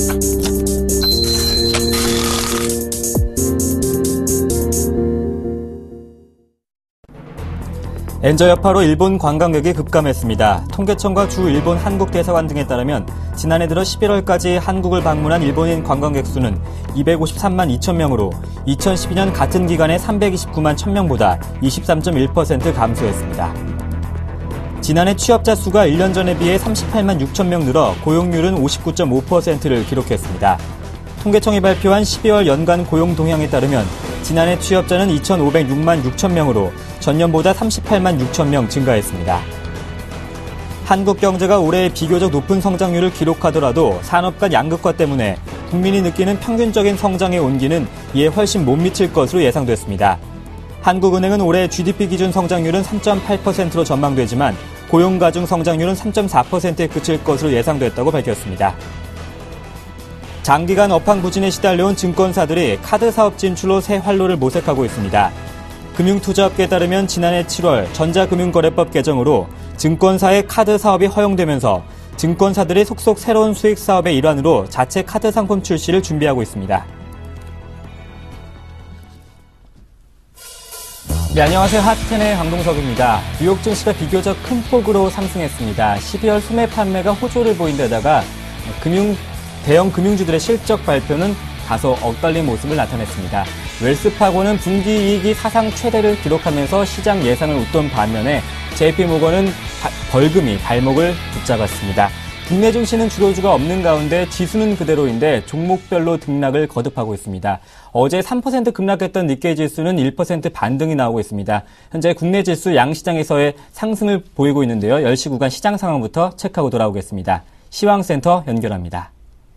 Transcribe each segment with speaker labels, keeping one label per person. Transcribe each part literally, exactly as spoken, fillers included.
Speaker 1: 엔저 여파로 일본 관광객이 급감했습니다. 통계청과 주 일본 한국 대사관 등에 따르면 지난해 들어 십일월까지 한국을 방문한 일본인 관광객 수는 이백오십삼만 이천 명으로 이천십이 년 같은 기간의 삼백이십구만 천 명보다 이십삼 점 일 퍼센트 감소했습니다. 지난해 취업자 수가 일 년 전에 비해 삼십팔만 육천 명 늘어 고용률은 오십구 점 오 퍼센트를 기록했습니다. 통계청이 발표한 십이월 연간 고용 동향에 따르면 지난해 취업자는 이천오백육만 육천 명으로 전년보다 삼십팔만 육천 명 증가했습니다. 한국 경제가 올해 비교적 높은 성장률을 기록하더라도 산업 간 양극화 때문에 국민이 느끼는 평균적인 성장의 온기는 이에 훨씬 못 미칠 것으로 예상됐습니다. 한국은행은 올해 지디피 기준 성장률은 삼 점 팔 퍼센트로 전망되지만 고용 가중 성장률은 삼 점 사 퍼센트에 그칠 것으로 예상됐다고 밝혔습니다. 장기간 업황 부진에 시달려온 증권사들이 카드 사업 진출로 새 활로를 모색하고 있습니다. 금융투자업계에 따르면 지난해 칠월 전자금융거래법 개정으로 증권사의 카드 사업이 허용되면서 증권사들이 속속 새로운 수익 사업의 일환으로 자체 카드 상품 출시를 준비하고 있습니다. 네, 안녕하세요. 하트텐의 강동석입니다. 뉴욕 증시가 비교적 큰 폭으로 상승했습니다. 십이월 소매 판매가 호조를 보인 데다가 금융 대형 금융주들의 실적 발표는 다소 엇갈린 모습을 나타냈습니다. 웰스파고는 분기 이익이 사상 최대를 기록하면서 시장 예상을 웃돈 반면에 제이피모건은 벌금이 발목을 붙잡았습니다. 국내 증시는 주도주가 없는 가운데 지수는 그대로인데 종목별로 등락을 거듭하고 있습니다. 어제 삼 퍼센트 급락했던 니케이 지수는 일 퍼센트 반등이 나오고 있습니다. 현재 국내 지수 양시장에서의 상승을 보이고 있는데요. 열 시 구간 시장 상황부터 체크하고 돌아오겠습니다. 시황센터 연결합니다.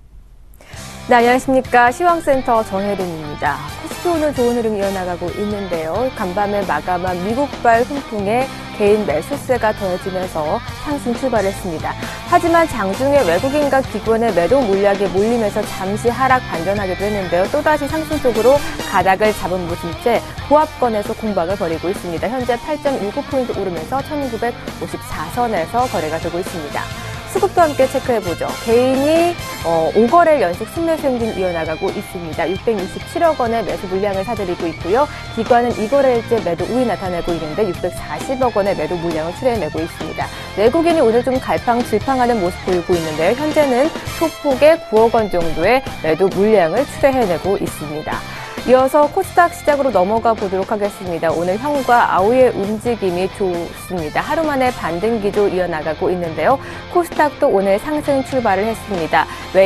Speaker 2: 네, 안녕하십니까. 시황센터 정혜린입니다. 코스피 오늘 좋은 흐름 이어나가고 있는데요. 간밤에 마감한 미국발 훈풍에 개인 매수세가 더해지면서 상승 출발했습니다. 하지만 장중에 외국인과 기관의 매도 물량에 몰리면서 잠시 하락 반전하기도 했는데요. 또다시 상승 쪽으로 가닥을 잡은 모습 채 보합권에서 공방을 벌이고 있습니다. 현재 팔 점 일구 포인트 오르면서 천구백오십사 선에서 거래가 되고 있습니다. 수급도 함께 체크해보죠. 개인이 어, 오 거래 연속 순매수 행진 이어나가고 있습니다. 육백육십칠억 원의 매수 물량을 사들이고 있고요. 기관은 이 거래일째 매도 우위 나타내고 있는데 육백사십억 원의 매도 물량을 출해내고 있습니다. 외국인이 오늘 좀 갈팡질팡하는 모습 보이고 있는데요. 현재는 소폭의 구억 원 정도의 매도 물량을 출해내고 있습니다. 이어서 코스닥 시작으로 넘어가 보도록 하겠습니다. 오늘 현과 아우의 움직임이 좋습니다. 하루 만에 반등 기조 이어나가고 있는데요. 코스닥도 오늘 상승 출발을 했습니다.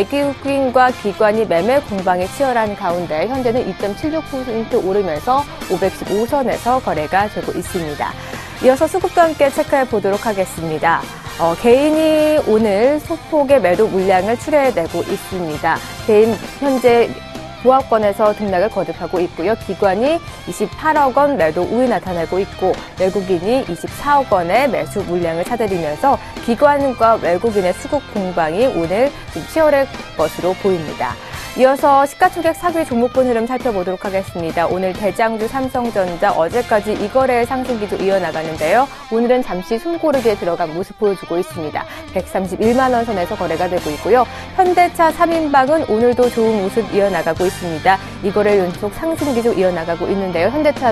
Speaker 2: 외국인과 기관이 매매 공방에 치열한 가운데 현재는 이 점 칠육 포인트 오르면서 오백십오 선에서 거래가 되고 있습니다. 이어서 수급도 함께 체크해 보도록 하겠습니다. 어, 개인이 오늘 소폭의 매도 물량을 출해내고 있습니다. 개인 현재 보합권에서 등락을 거듭하고 있고요. 기관이 이십팔억 원 매도 우위 나타내고 있고 외국인이 이십사억 원의 매수 물량을 사들이면서 기관과 외국인의 수급 공방이 오늘 좀 치열할 것으로 보입니다. 이어서 시가총액 사기 종목군 흐름 살펴보도록 하겠습니다. 오늘 대장주 삼성전자 어제까지 이 거래의 상승 기조 이어나가는데요. 오늘은 잠시 숨고르기에 들어간 모습 보여주고 있습니다. 백삼십일만 원 선에서 거래가 되고 있고요. 현대차 삼 인방은 오늘도 좋은 모습 이어나가고 있습니다. 이 거래 연속 상승 기조 이어나가고 있는데요. 현대차,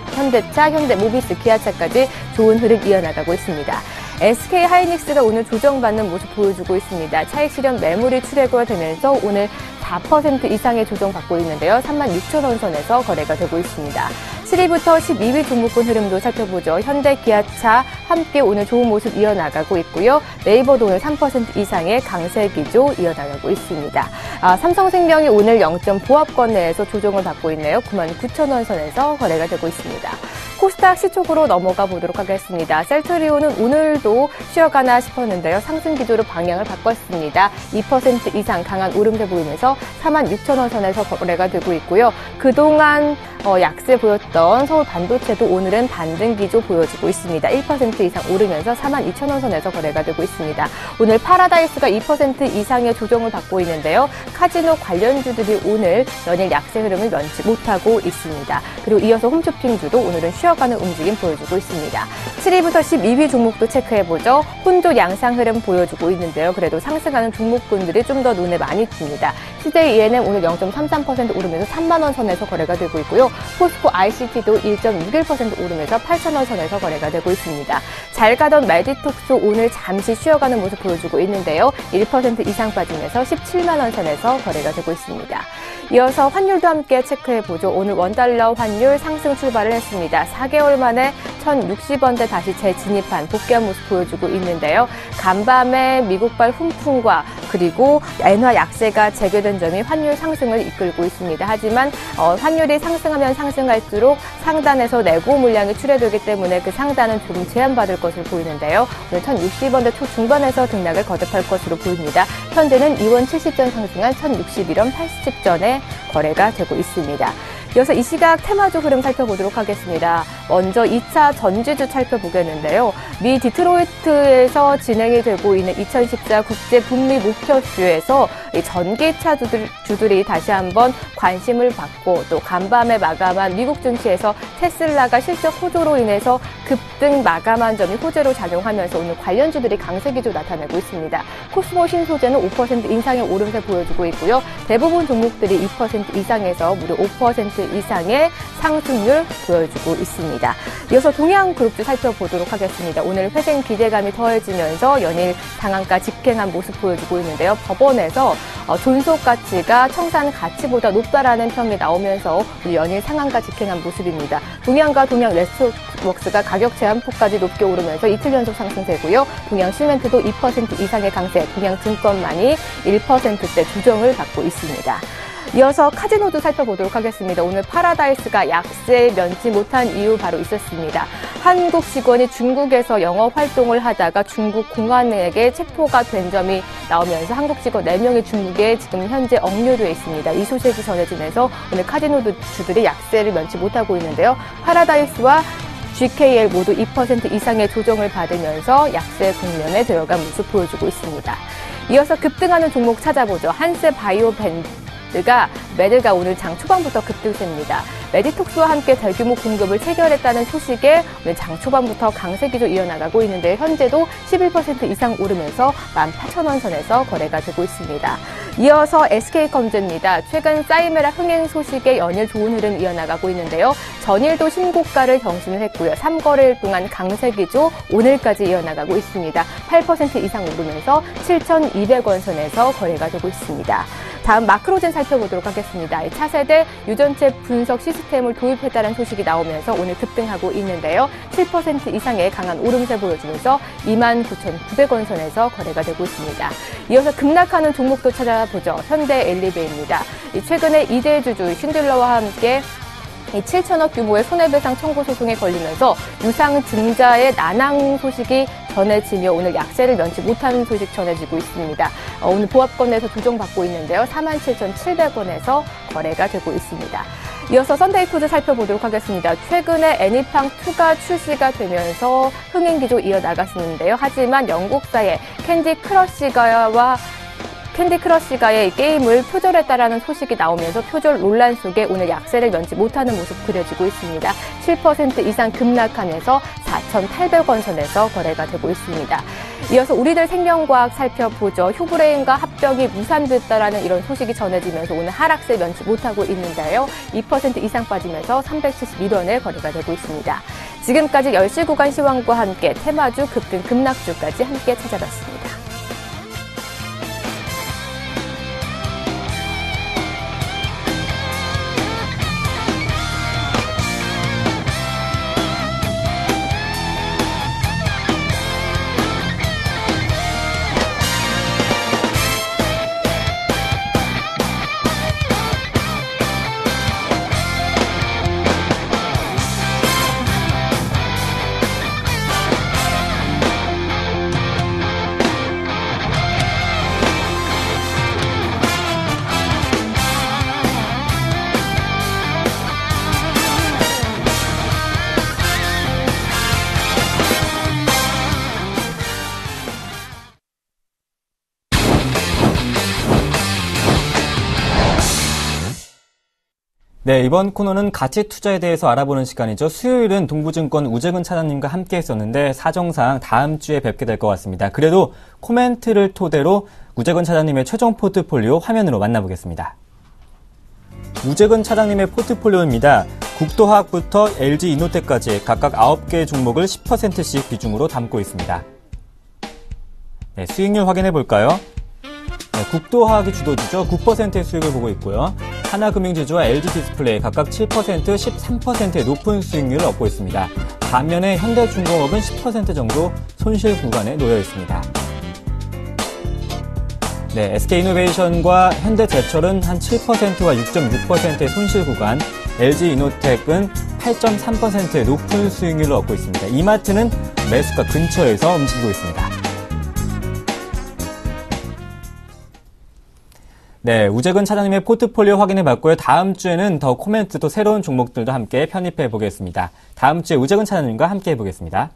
Speaker 2: 현대차, 현대모비스, 기아차까지 좋은 흐름 이어나가고 있습니다. 에스케이 하이닉스가 오늘 조정받는 모습 보여주고 있습니다. 차익 실현 매물이 출회가 되면서 오늘 사 퍼센트 이상의 조정받고 있는데요. 삼만 육천 원 선에서 거래가 되고 있습니다. 칠 위부터 십이 위 종목군 흐름도 살펴보죠. 현대, 기아차 함께 오늘 좋은 모습 이어나가고 있고요. 네이버도 오늘 삼 퍼센트 이상의 강세 기조 이어나가고 있습니다. 아, 삼성생명이 오늘 영 점 보합권 내에서 조정을 받고 있네요. 구만 구천 원 선에서 거래가 되고 있습니다. 코스닥 시초으로 넘어가 보도록 하겠습니다. 셀트리온은 오늘도 쉬어가나 싶었는데요. 상승 기조로 방향을 바꿨습니다. 이 퍼센트 이상 강한 오름세 보이면서 사만 육천 원 선에서 거래가 되고 있고요. 그동안 어, 약세 보였던 서울 반도체도 오늘은 반등 기조 보여주고 있습니다. 일 퍼센트 이상 오르면서 사만 이천 원 선에서 거래가 되고 있습니다. 오늘 파라다이스가 이 퍼센트 이상의 조정을 받고 있는데요. 카지노 관련주들이 오늘 연일 약세 흐름을 면치 못하고 있습니다. 그리고 이어서 홈쇼핑주도 오늘은 쉬어 쉬어가는 움직임 보여주고 있습니다. 칠 위부터 십이 위 종목도 체크해보죠. 혼조 양상 흐름 보여주고 있는데요. 그래도 상승하는 종목군들이 좀 더 눈에 많이 띕니다. 씨제이 이엔엠 오늘 영 점 삼삼 퍼센트 오르면서 삼만 원 선에서 거래가 되고 있고요. 포스코 아이씨티도 일 점 육일 퍼센트 오르면서 팔천 원 선에서 거래가 되고 있습니다. 잘 가던 메디톡스 오늘 잠시 쉬어가는 모습 보여주고 있는데요. 일 퍼센트 이상 빠지면서 십칠만 원 선에서 거래가 되고 있습니다. 이어서 환율도 함께 체크해보죠. 오늘 원달러 환율 상승 출발을 했습니다. 사 개월 만에 천육십 원대 다시 재진입한 복귀한 모습 보여주고 있는데요. 간밤에 미국발 훈풍과 그리고 엔화 약세가 재개된 점이 환율 상승을 이끌고 있습니다. 하지만 어, 환율이 상승하면 상승할수록 상단에서 내고 물량이 출회되기 때문에 그 상단은 조금 제한받을 것으로 보이는데요. 오늘 천육십 원대 초중반에서 등락을 거듭할 것으로 보입니다. 현재는 이 원 칠십 전 상승한 천육십일 원 팔십 전에 거래가 되고 있습니다. 이어서 이 시각 테마주 흐름 살펴보도록 하겠습니다. 먼저 이 차 전지주 살펴보겠는데요. 미 디트로이트에서 진행이 되고 있는 이천십사 국제 북미 목표쇼에서 이 전기차 주들, 주들이 다시 한번 관심을 받고 또 간밤에 마감한 미국 증시에서 테슬라가 실적 호조로 인해서 급등 마감한 점이 호재로 작용하면서 오늘 관련주들이 강세 기조 나타내고 있습니다. 코스모 신소재는 오 퍼센트 인상의 오름세 보여주고 있고요. 대부분 종목들이 이 퍼센트 이상에서 무려 오 퍼센트 이상의 상승률 보여주고 있습니다. 이어서 동양그룹주 살펴보도록 하겠습니다. 오늘 회생 기대감이 더해지면서 연일 상한가 집행한 모습 보여주고 있는데요. 법원에서 존속 가치가 청산 가치보다 높다라는 평이 나오면서 연일 상한가 집행한 모습입니다. 동양과 동양 네트워크스가 가격 제한폭까지 높게 오르면서 이틀 연속 상승세고요. 동양시멘트도 이 퍼센트 이상의 강세, 동양증권만이 일 퍼센트대 조정을 받고 있습니다. 이어서 카지노도 살펴보도록 하겠습니다. 오늘 파라다이스가 약세 면치 못한 이유 바로 있었습니다. 한국 직원이 중국에서 영업 활동을 하다가 중국 공안에게 체포가 된 점이 나오면서 한국 직원 네 명이 중국에 지금 현재 억류되어 있습니다. 이 소식이 전해지면서 오늘 카지노 주들이 약세를 면치 못하고 있는데요. 파라다이스와 지케이엘 모두 이 퍼센트 이상의 조정을 받으면서 약세 국면에 들어간 모습 보여주고 있습니다. 이어서 급등하는 종목 찾아보죠. 한스바이오밴드 가 매들가 오늘 장 초반부터 급등세입니다. 메디톡스와 함께 대규모 공급을 체결했다는 소식에 오늘 장 초반부터 강세 기조 이어나가고 있는데 현재도 십일 퍼센트 이상 오르면서 만 팔천 원 선에서 거래가 되고 있습니다. 이어서 에스케이컴즈입니다. 최근 사이메라 흥행 소식에 연일 좋은 흐름 이어나가고 있는데요. 전일도 신고가를 경신을 했고요. 삼 거래일 동안 강세 기조 오늘까지 이어나가고 있습니다. 팔 퍼센트 이상 오르면서 칠천이백 원 선에서 거래가 되고 있습니다. 다음 마크로젠 살펴보도록 하겠습니다. 차세대 유전체 분석 시스템을 도입했다는 소식이 나오면서 오늘 급등하고 있는데요. 칠 퍼센트 이상의 강한 오름세 보여주면서 이만 구천구백 원 선에서 거래가 되고 있습니다. 이어서 급락하는 종목도 찾아보죠. 현대엘리베이입니다. 최근에 이대주주 쉰들러와 함께 칠천억 규모의 손해배상 청구 소송에 걸리면서 유상 증자의 난항 소식이 전해지며 오늘 약세를 면치 못하는 소식 전해지고 있습니다. 오늘 보합권에서 조정받고 있는데요. 사만 칠천칠백 원에서 거래가 되고 있습니다. 이어서 썬데이푸드 살펴보도록 하겠습니다. 최근에 애니팡이가 출시가 되면서 흥행 기조 이어나갔었는데요. 하지만 영국사의 캔디 크러쉬가와 캔디 크러쉬가의 게임을 표절했다라는 소식이 나오면서 표절 논란 속에 오늘 약세를 면치 못하는 모습 그려지고 있습니다. 칠 퍼센트 이상 급락하면서 사천팔백 원 선에서 거래가 되고 있습니다. 이어서 우리들 생명과학 살펴보죠. 휴브레인과 합병이 무산됐다라는 이런 소식이 전해지면서 오늘 하락세 면치 못하고 있는데요. 이 퍼센트 이상 빠지면서 삼백칠십일 원에 거래가 되고 있습니다. 지금까지 열 시 구간 시황과 함께 테마주 급등 급락주까지 함께 찾아봤습니다.
Speaker 1: 네, 이번 코너는 가치 투자에 대해서 알아보는 시간이죠. 수요일은 동부증권 우재근 차장님과 함께 했었는데 사정상 다음 주에 뵙게 될 것 같습니다. 그래도 코멘트를 토대로 우재근 차장님의 최종 포트폴리오 화면으로 만나보겠습니다. 우재근 차장님의 포트폴리오입니다. 국도화학부터 엘지이노텍까지 각각 아홉 개 종목을 십 퍼센트씩 비중으로 담고 있습니다. 네, 수익률 확인해 볼까요? 네, 국도화학이 주도주죠. 구 퍼센트의 수익을 보고 있고요. 하나금융지주와 엘지디스플레이 각각 칠 퍼센트, 십삼 퍼센트의 높은 수익률을 얻고 있습니다. 반면에 현대중공업은 십 퍼센트 정도 손실 구간에 놓여 있습니다. 네, 에스케이이노베이션과 현대제철은 한 칠 퍼센트와 육 점 육 퍼센트의 손실 구간, 엘지이노텍은 팔 점 삼 퍼센트의 높은 수익률을 얻고 있습니다. 이마트는 매수가 근처에서 움직이고 있습니다. 네, 우재근 차장님의 포트폴리오 확인해봤고요. 다음 주에는 더 코멘트 또 새로운 종목들도 함께 편입해 보겠습니다. 다음 주에 우재근 차장님과 함께 해보겠습니다.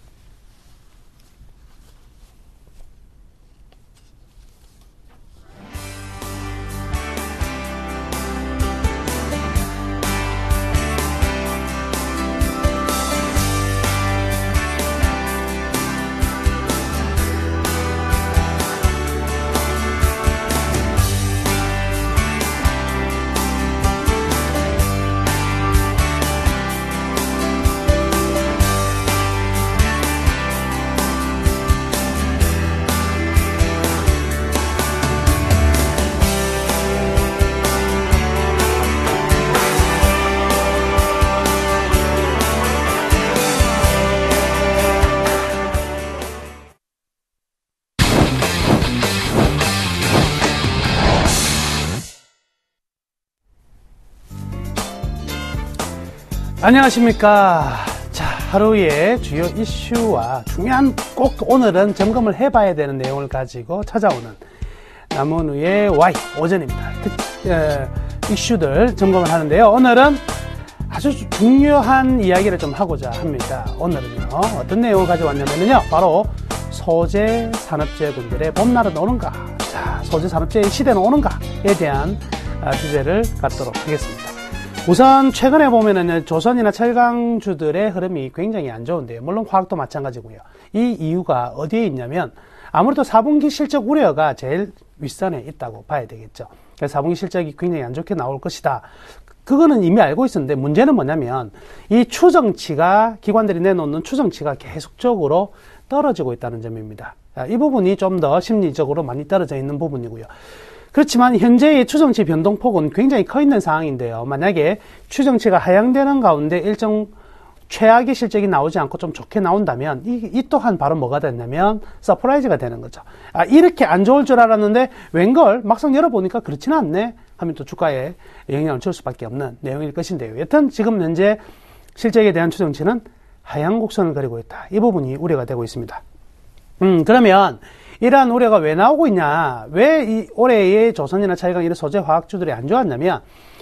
Speaker 3: 안녕하십니까. 자, 하루의 주요 이슈와 중요한 꼭 오늘은 점검을 해봐야 되는 내용을 가지고 찾아오는 남은우의 와이 오전입니다. 특, 에, 이슈들 점검을 하는데요. 오늘은 아주 중요한 이야기를 좀 하고자 합니다. 오늘은요, 어떤 내용을 가져왔냐면요, 바로 소재 산업재군들의 봄날은 오는가, 자, 소재 산업재의 시대는 오는가에 대한 아, 주제를 갖도록 하겠습니다. 우선 최근에 보면은 조선이나 철강주들의 흐름이 굉장히 안 좋은데요. 물론 화학도 마찬가지고요. 이 이유가 어디에 있냐면 아무래도 사 분기 실적 우려가 제일 윗선에 있다고 봐야 되겠죠. 그래서 사 분기 실적이 굉장히 안 좋게 나올 것이다. 그거는 이미 알고 있었는데 문제는 뭐냐면 이 추정치가, 기관들이 내놓는 추정치가 계속적으로 떨어지고 있다는 점입니다. 이 부분이 좀 더 심리적으로 많이 떨어져 있는 부분이고요. 그렇지만 현재의 추정치 변동폭은 굉장히 커 있는 상황인데요. 만약에 추정치가 하향되는 가운데 일정 최악의 실적이 나오지 않고 좀 좋게 나온다면 이, 이 또한 바로 뭐가 됐냐면 서프라이즈가 되는 거죠. 아, 이렇게 안 좋을 줄 알았는데 웬걸 막상 열어보니까 그렇지는 않네 하면 또 주가에 영향을 줄 수밖에 없는 내용일 것인데요. 여튼 지금 현재 실적에 대한 추정치는 하향 곡선을 그리고 있다. 이 부분이 우려가 되고 있습니다. 음, 그러면 이러한 우려가 왜 나오고 있냐? 왜 이 올해의 조선이나 철강 이런 소재 화학주들이 안 좋았냐면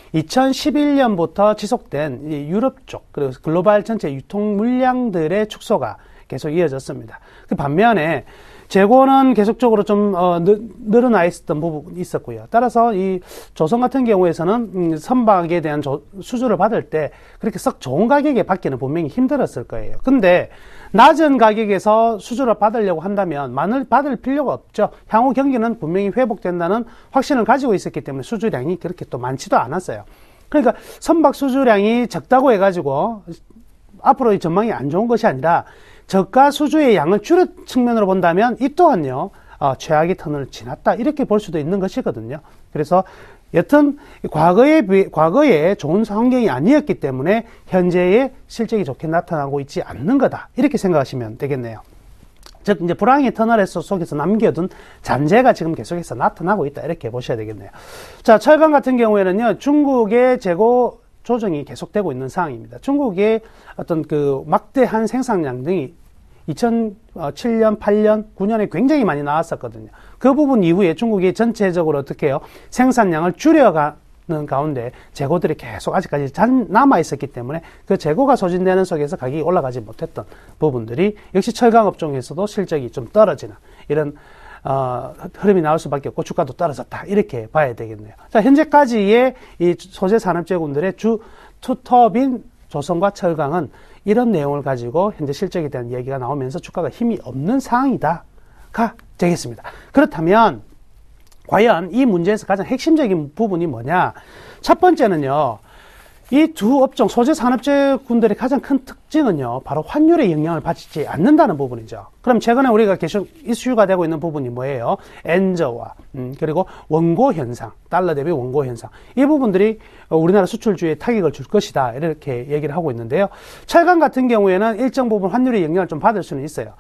Speaker 3: 이천십일 년부터 지속된 이 유럽 쪽 그리고 글로벌 전체 유통 물량들의 축소가 계속 이어졌습니다. 그 반면에 재고는 계속적으로 좀 어, 늘어나 있었던 부분이 있었고요. 따라서 이 조선 같은 경우에서는 음, 선박에 대한 조, 수주를 받을 때 그렇게 썩 좋은 가격에 받기는 분명히 힘들었을 거예요. 근데 낮은 가격에서 수주를 받으려고 한다면 많이 받을 필요가 없죠. 향후 경기는 분명히 회복된다는 확신을 가지고 있었기 때문에 수주량이 그렇게 또 많지도 않았어요. 그러니까 선박 수주량이 적다고 해가지고 앞으로의 전망이 안 좋은 것이 아니라 저가 수주의 양을 줄인 측면으로 본다면 이 또한요, 어, 최악의 턴을 지났다 이렇게 볼 수도 있는 것이거든요. 그래서 여튼 과거에 비해, 과거에 좋은 환경이 아니었기 때문에 현재의 실적이 좋게 나타나고 있지 않는 거다 이렇게 생각하시면 되겠네요. 즉 이제 불황의 터널 속에서 남겨둔 잔재가 지금 계속해서 나타나고 있다 이렇게 보셔야 되겠네요. 자, 철강 같은 경우에는요, 중국의 재고 조정이 계속되고 있는 상황입니다. 중국의 어떤 그 막대한 생산량 등이 이천칠 년, 팔 년, 구 년에 굉장히 많이 나왔었거든요. 그 부분 이후에 중국이 전체적으로 어떻게 해요? 생산량을 줄여가는 가운데 재고들이 계속 아직까지 남아 있었기 때문에 그 재고가 소진되는 속에서 가격이 올라가지 못했던 부분들이 역시 철강 업종에서도 실적이 좀 떨어지는 이런 어, 흐름이 나올 수밖에 없고 주가도 떨어졌다. 이렇게 봐야 되겠네요. 자, 현재까지의 이 소재 산업재군들의 주 투톱인 조선과 철강은 이런 내용을 가지고 현재 실적에 대한 얘기가 나오면서 주가가 힘이 없는 상황이다가 되겠습니다. 그렇다면 과연 이 문제에서 가장 핵심적인 부분이 뭐냐? 첫 번째는요. 이 두 업종, 소재 산업재군들의 가장 큰 특징은요, 바로 환율의 영향을 받지 않는다는 부분이죠. 그럼 최근에 우리가 계속 이슈가 되고 있는 부분이 뭐예요? 엔저와, 음, 그리고 원고 현상, 달러 대비 원고 현상. 이 부분들이 우리나라 수출주에 타격을 줄 것이다. 이렇게 얘기를 하고 있는데요. 철강 같은 경우에는 일정 부분 환율의 영향을 좀 받을 수는 있어요.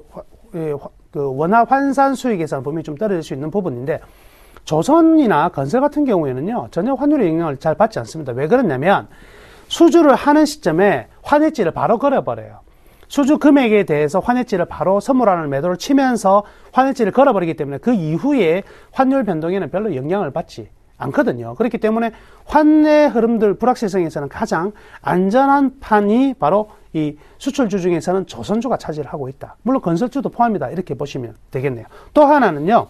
Speaker 3: 그 원화 환산 수익에서는 분명히 좀 떨어질 수 있는 부분인데, 조선이나 건설 같은 경우에는요, 전혀 환율의 영향을 잘 받지 않습니다. 왜 그러냐면, 수주를 하는 시점에 환해지를 바로 걸어버려요. 수주 금액에 대해서 환해지를 바로 선물하는 매도를 치면서 환해지를 걸어버리기 때문에 그 이후에 환율 변동에는 별로 영향을 받지 않거든요. 그렇기 때문에 환내 흐름들 불확실성에서는 가장 안전한 판이 바로 이 수출주 중에서는 조선주가 차지를 하고 있다. 물론 건설주도 포함이다. 이렇게 보시면 되겠네요. 또 하나는요.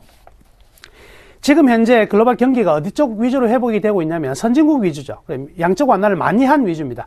Speaker 3: 지금 현재 글로벌 경기가 어디 쪽 위주로 회복이 되고 있냐면 선진국 위주죠. 양적 완화를 많이 한 위주입니다.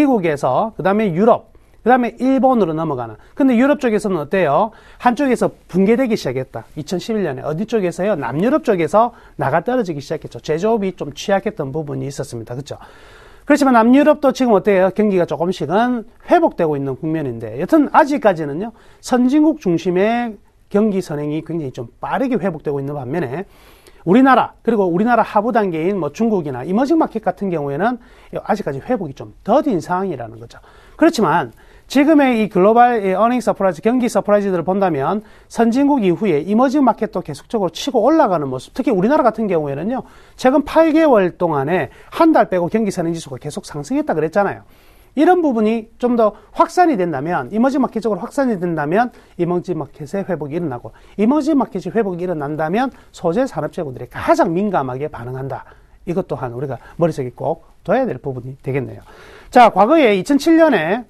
Speaker 3: 미국에서, 그 다음에 유럽, 그 다음에 일본으로 넘어가는. 근데 유럽 쪽에서는 어때요? 한쪽에서 붕괴되기 시작했다. 이천십일 년에. 어디 쪽에서요? 남유럽 쪽에서 나가 떨어지기 시작했죠. 제조업이 좀 취약했던 부분이 있었습니다. 그렇죠? 그렇지만 남유럽도 지금 어때요? 경기가 조금씩은 회복되고 있는 국면인데, 여튼 아직까지는요, 선진국 중심의 경기 선행이 굉장히 좀 빠르게 회복되고 있는 반면에, 우리나라, 그리고 우리나라 하부 단계인 뭐 중국이나 이머징 마켓 같은 경우에는 아직까지 회복이 좀 더딘 상황이라는 거죠. 그렇지만 지금의 이 글로벌 어닝 서프라이즈, 경기 서프라이즈들을 본다면 선진국 이후에 이머징 마켓도 계속적으로 치고 올라가는 모습, 특히 우리나라 같은 경우에는요, 최근 팔 개월 동안에 한 달 빼고 경기 선행 지수가 계속 상승했다 그랬잖아요. 이런 부분이 좀 더 확산이 된다면, 이머징 마켓 쪽으로 확산이 된다면 이머징 마켓의 회복이 일어나고, 이머징 마켓이 회복이 일어난다면 소재 산업재군들이 가장 민감하게 반응한다. 이것 또한 우리가 머릿속에 꼭 둬야 될 부분이 되겠네요. 자, 과거에 이천칠 년에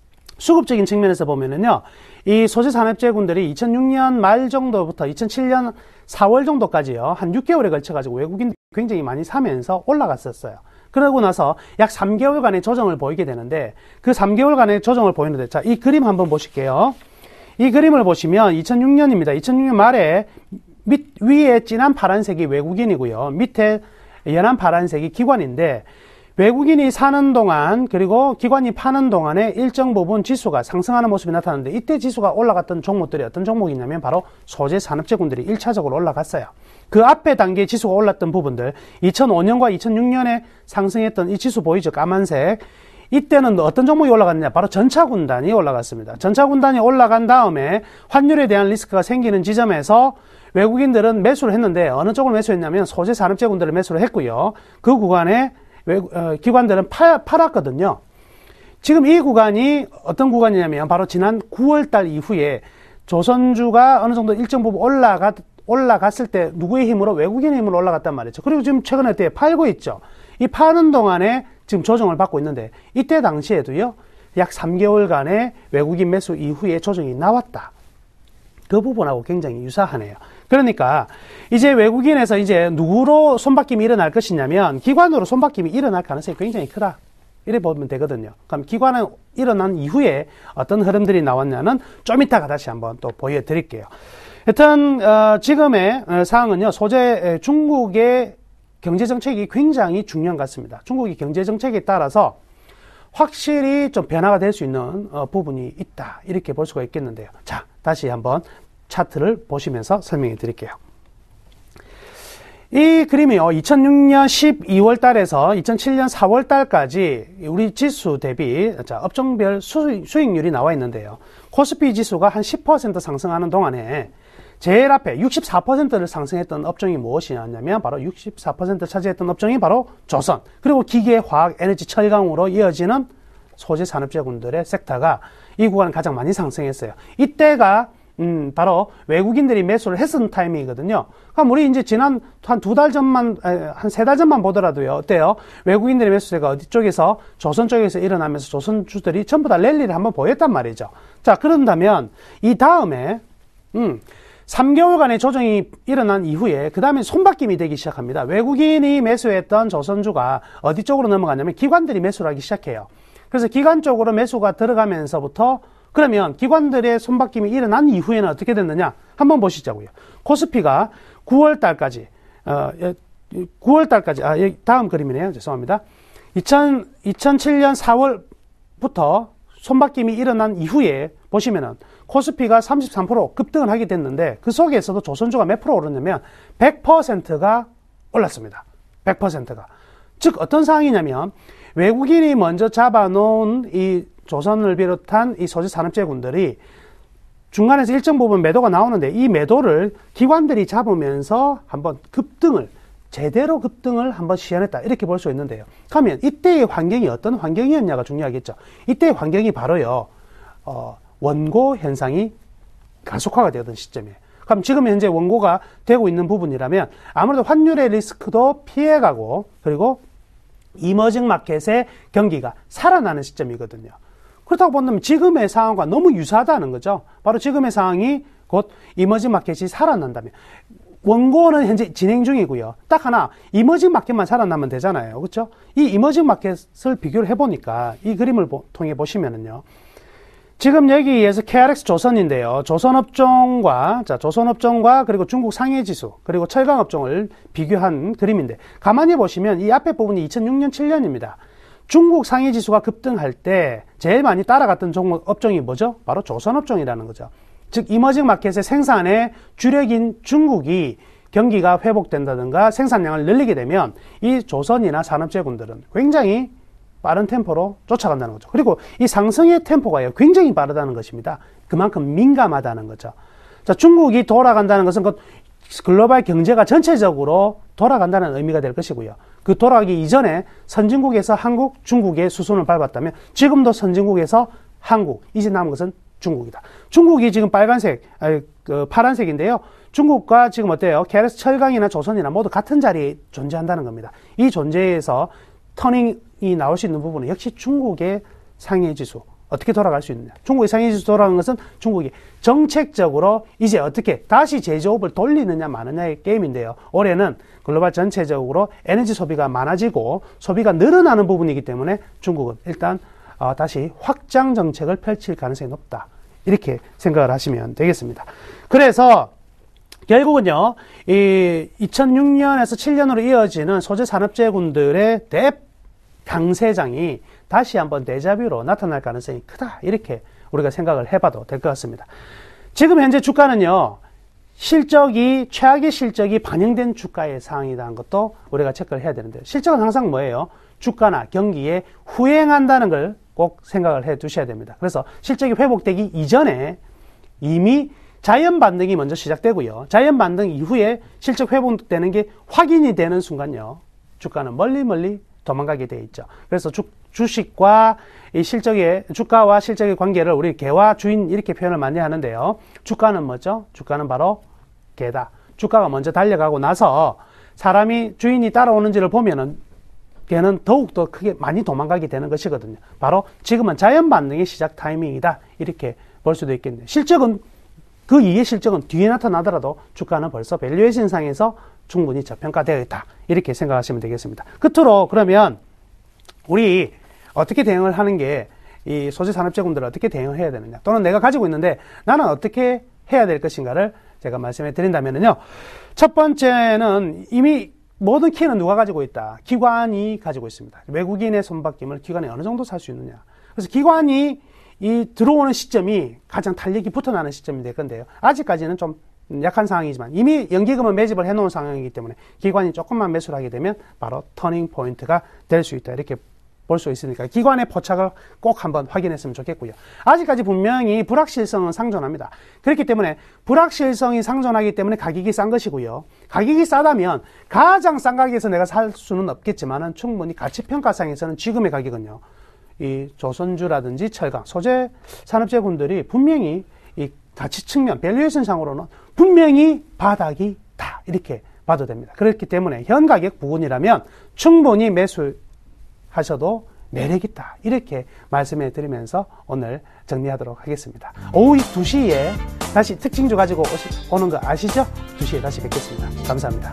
Speaker 3: 수급적인 측면에서 보면은요, 이 소재 산업재군들이 이천육 년 말 정도부터 이천칠 년 사월 정도까지요, 한 육 개월에 걸쳐가지고 외국인들이 굉장히 많이 사면서 올라갔었어요. 그러고 나서 약 삼 개월간의 조정을 보이게 되는데, 그 삼 개월간의 조정을 보이는데, 자, 이 그림 한번 보실게요. 이 그림을 보시면 이천육 년입니다. 이천육 년 말에 밑, 위에 진한 파란색이 외국인이고요. 밑에 연한 파란색이 기관인데, 외국인이 사는 동안, 그리고 기관이 파는 동안에 일정 부분 지수가 상승하는 모습이 나타나는데, 이때 지수가 올라갔던 종목들이 어떤 종목이냐면 바로 소재 산업재군들이 일 차적으로 올라갔어요. 그 앞에 단계 지수가 올랐던 부분들, 이천오 년과 이천육 년에 상승했던 이 지수 보이죠? 까만색. 이때는 어떤 종목이 올라갔느냐? 바로 전차군단이 올라갔습니다. 전차군단이 올라간 다음에 환율에 대한 리스크가 생기는 지점에서 외국인들은 매수를 했는데, 어느 쪽을 매수했냐면 소재 산업재군들을 매수를 했고요. 그 구간에 외국, 어, 기관들은 파, 팔았거든요. 지금 이 구간이 어떤 구간이냐면 바로 지난 구월 달 이후에 조선주가 어느 정도 일정 부분 올라갔 올라갔을 때 누구의 힘으로? 외국인의 힘으로 올라갔단 말이죠. 그리고 지금 최근에 때 팔고 있죠. 이 파는 동안에 지금 조정을 받고 있는데, 이때 당시에도요, 약 삼 개월간의 외국인 매수 이후에 조정이 나왔다. 그 부분하고 굉장히 유사하네요. 그러니까 이제 외국인에서 이제 누구로 손바뀜이 일어날 것이냐면 기관으로 손바뀜이 일어날 가능성이 굉장히 크다. 이래 보면 되거든요. 그럼 기관은 일어난 이후에 어떤 흐름들이 나왔냐는 좀 이따가 다시 한번 또 보여드릴게요. 하여튼 어, 지금의 어, 상황은요, 소재 중국의 경제정책이 굉장히 중요한 것 같습니다. 중국의 경제정책에 따라서 확실히 좀 변화가 될 수 있는 어, 부분이 있다. 이렇게 볼 수가 있겠는데요. 자, 다시 한번 차트를 보시면서 설명해 드릴게요. 이 그림이요, 이천육 년 십이월 달에서 이천칠 년 사월 달까지 우리 지수 대비, 자, 업종별 수익, 수익률이 나와 있는데요. 코스피 지수가 한 십 퍼센트 상승하는 동안에 제일 앞에 육십사 퍼센트를 상승했던 업종이 무엇이냐면 바로 육십사 퍼센트 차지했던 업종이 바로 조선, 그리고 기계, 화학, 에너지, 철강으로 이어지는 소재 산업재군들의 섹터가 이 구간을 가장 많이 상승했어요. 이때가 음, 바로 외국인들이 매수를 했던 타이밍이거든요. 그럼 우리 이제 지난 한 두 달 전만, 한 세 달 전만 보더라도요, 어때요? 외국인들의 매수세가 어디 쪽에서, 조선 쪽에서 일어나면서 조선주들이 전부 다 랠리를 한번 보였단 말이죠. 자, 그런다면, 이 다음에, 음, 삼 개월간의 조정이 일어난 이후에 그 다음에 손바뀜이 되기 시작합니다. 외국인이 매수했던 조선주가 어디 쪽으로 넘어가냐면 기관들이 매수를 하기 시작해요. 그래서 기관 쪽으로 매수가 들어가면서부터 그러면 기관들의 손바뀜이 일어난 이후에는 어떻게 됐느냐 한번 보시자고요. 코스피가 구월 달까지 어, 구월 달까지 아 다음 그림이네요. 죄송합니다. 이천칠 년 사월부터 손바뀜이 일어난 이후에 보시면은 코스피가 삼십삼 퍼센트 급등을 하게 됐는데 그 속에서도 조선주가 몇 프로 오르냐면 백 퍼센트가 올랐습니다. 백 퍼센트가. 즉 어떤 상황이냐면 외국인이 먼저 잡아놓은 이 조선을 비롯한 이 소재 산업재군들이 중간에서 일정 부분 매도가 나오는데 이 매도를 기관들이 잡으면서 한번 급등을 제대로 급등을 한번 시연했다 이렇게 볼 수 있는데요. 그러면 이때의 환경이 어떤 환경이었냐가 중요하겠죠. 이때의 환경이 바로요. 어, 원고 현상이 가속화가 되던 시점이에요. 그럼 지금 현재 원고가 되고 있는 부분이라면 아무래도 환율의 리스크도 피해가고 그리고 이머징 마켓의 경기가 살아나는 시점이거든요. 그렇다고 본다면 지금의 상황과 너무 유사하다는 거죠. 바로 지금의 상황이 곧 이머징 마켓이 살아난다면 원고는 현재 진행 중이고요. 딱 하나 이머징 마켓만 살아나면 되잖아요. 그렇죠? 이 이머징 마켓을 비교를 해보니까 이 그림을 보, 통해 보시면은요. 지금 여기에서 케이알엑스 조선인데요. 조선업종과, 자, 조선업종과 그리고 중국 상해지수, 그리고 철강업종을 비교한 그림인데, 가만히 보시면 이 앞에 부분이 이천육 년, 칠 년입니다. 중국 상해지수가 급등할 때 제일 많이 따라갔던 종목, 업종이 뭐죠? 바로 조선업종이라는 거죠. 즉, 이머징 마켓의 생산의 주력인 중국이 경기가 회복된다든가 생산량을 늘리게 되면 이 조선이나 산업재군들은 굉장히 빠른 템포로 쫓아간다는 거죠. 그리고 이 상승의 템포가 굉장히 빠르다는 것입니다. 그만큼 민감하다는 거죠. 자, 중국이 돌아간다는 것은 그 글로벌 경제가 전체적으로 돌아간다는 의미가 될 것이고요. 그 돌아가기 이전에 선진국에서 한국, 중국의 수순을 밟았다면 지금도 선진국에서 한국, 이제 남은 것은 중국이다. 중국이 지금 빨간색, 아니, 그 파란색인데요. 중국과 지금 어때요? 케이알엑스 철강이나 조선이나 모두 같은 자리에 존재한다는 겁니다. 이 존재에서 터닝이 나올 수 있는 부분은 역시 중국의 상해지수 어떻게 돌아갈 수 있느냐. 중국의 상해지수 돌아가는 것은 중국이 정책적으로 이제 어떻게 다시 제조업을 돌리느냐 마느냐의 게임인데요. 올해는 글로벌 전체적으로 에너지 소비가 많아지고 소비가 늘어나는 부분이기 때문에 중국은 일단 어, 다시 확장 정책을 펼칠 가능성이 높다. 이렇게 생각을 하시면 되겠습니다. 그래서 결국은요, 이 이천육 년에서 칠 년으로 이어지는 소재 산업재군들의 대 강세장이 다시 한번 데자뷰로 나타날 가능성이 크다. 이렇게 우리가 생각을 해봐도 될 것 같습니다. 지금 현재 주가는요, 실적이, 최악의 실적이 반영된 주가의 상황이라는 것도 우리가 체크를 해야 되는데, 실적은 항상 뭐예요? 주가나 경기에 후행한다는 걸 꼭 생각을 해 두셔야 됩니다. 그래서 실적이 회복되기 이전에 이미 자연 반등이 먼저 시작되고요. 자연 반등 이후에 실적 회복되는 게 확인이 되는 순간요. 주가는 멀리 멀리 도망가게 돼 있죠. 그래서 주, 주식과 이 실적의, 주가와 실적의 관계를 우리 개와 주인 이렇게 표현을 많이 하는데요. 주가는 뭐죠? 주가는 바로 개다. 주가가 먼저 달려가고 나서 사람이 주인이 따라오는지를 보면은 걔는 더욱더 크게 많이 도망가게 되는 것이거든요. 바로 지금은 자연 반등의 시작 타이밍이다. 이렇게 볼 수도 있겠네요. 실적은 그 이의 실적은 뒤에 나타나더라도 주가는 벌써 밸류에이션 상에서 충분히 저평가되어 있다. 이렇게 생각하시면 되겠습니다. 끝으로 그러면 우리 어떻게 대응을 하는 게 이 소재 산업재군들을 어떻게 대응을 해야 되느냐, 또는 내가 가지고 있는데 나는 어떻게 해야 될 것인가를 제가 말씀해 드린다면요. 첫 번째는 이미 모든 키는 누가 가지고 있다? 기관이 가지고 있습니다. 외국인의 손바뀜을 기관이 어느 정도 살 수 있느냐. 그래서 기관이 이 들어오는 시점이 가장 탄력이 붙어나는 시점이 될 건데요. 아직까지는 좀 약한 상황이지만 이미 연기금을 매집을 해놓은 상황이기 때문에 기관이 조금만 매수를 하게 되면 바로 터닝 포인트가 될 수 있다. 이렇게 볼 수 있으니까 기관의 포착을 꼭 한번 확인했으면 좋겠고요. 아직까지 분명히 불확실성은 상존합니다. 그렇기 때문에 불확실성이 상존하기 때문에 가격이 싼 것이고요. 가격이 싸다면 가장 싼 가격에서 내가 살 수는 없겠지만은 충분히 가치평가상에서는 지금의 가격은요, 이 조선주라든지 철강, 소재 산업재군들이 분명히 이 가치 측면, 밸류에이션 상으로는 분명히 바닥이 다 이렇게 봐도 됩니다. 그렇기 때문에 현 가격 부분이라면 충분히 매수 하셔도 매력있다. 이렇게 말씀해 드리면서 오늘 정리하도록 하겠습니다. 오후 두 시에 다시 특징주 가지고 오시, 오는 거 아시죠? 두 시에 다시 뵙겠습니다. 감사합니다.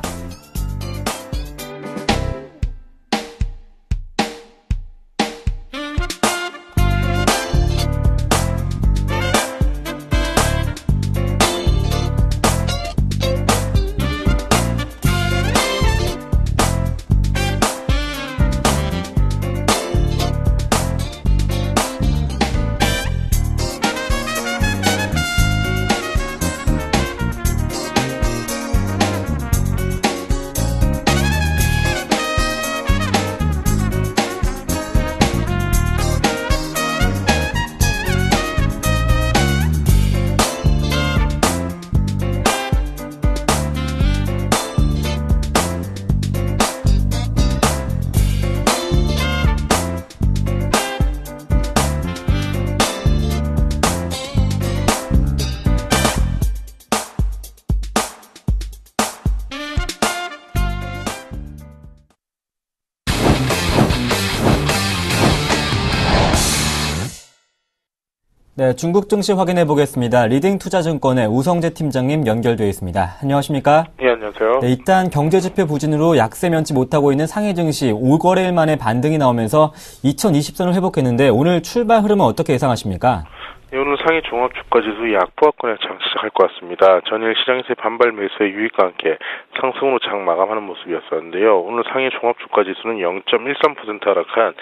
Speaker 1: 네, 중국 증시 확인해 보겠습니다. 리딩투자증권의 우성재 팀장님 연결되어 있습니다. 안녕하십니까?
Speaker 4: 네, 안녕하세요.
Speaker 1: 네, 일단 경제지표 부진으로 약세 면치 못하고 있는 상해 증시 오 거래일 만에 반등이 나오면서 이천이십 선을 회복했는데 오늘 출발 흐름은 어떻게 예상하십니까?
Speaker 4: 네, 오늘 상해 종합주가지수 약보합권의 장 시작할 것 같습니다. 전일 시장에서의 반발 매수의 유입과 함께 상승으로 장 마감하는 모습이었었는데요. 오늘 상해 종합주가지수는 영 점 일삼 퍼센트 하락한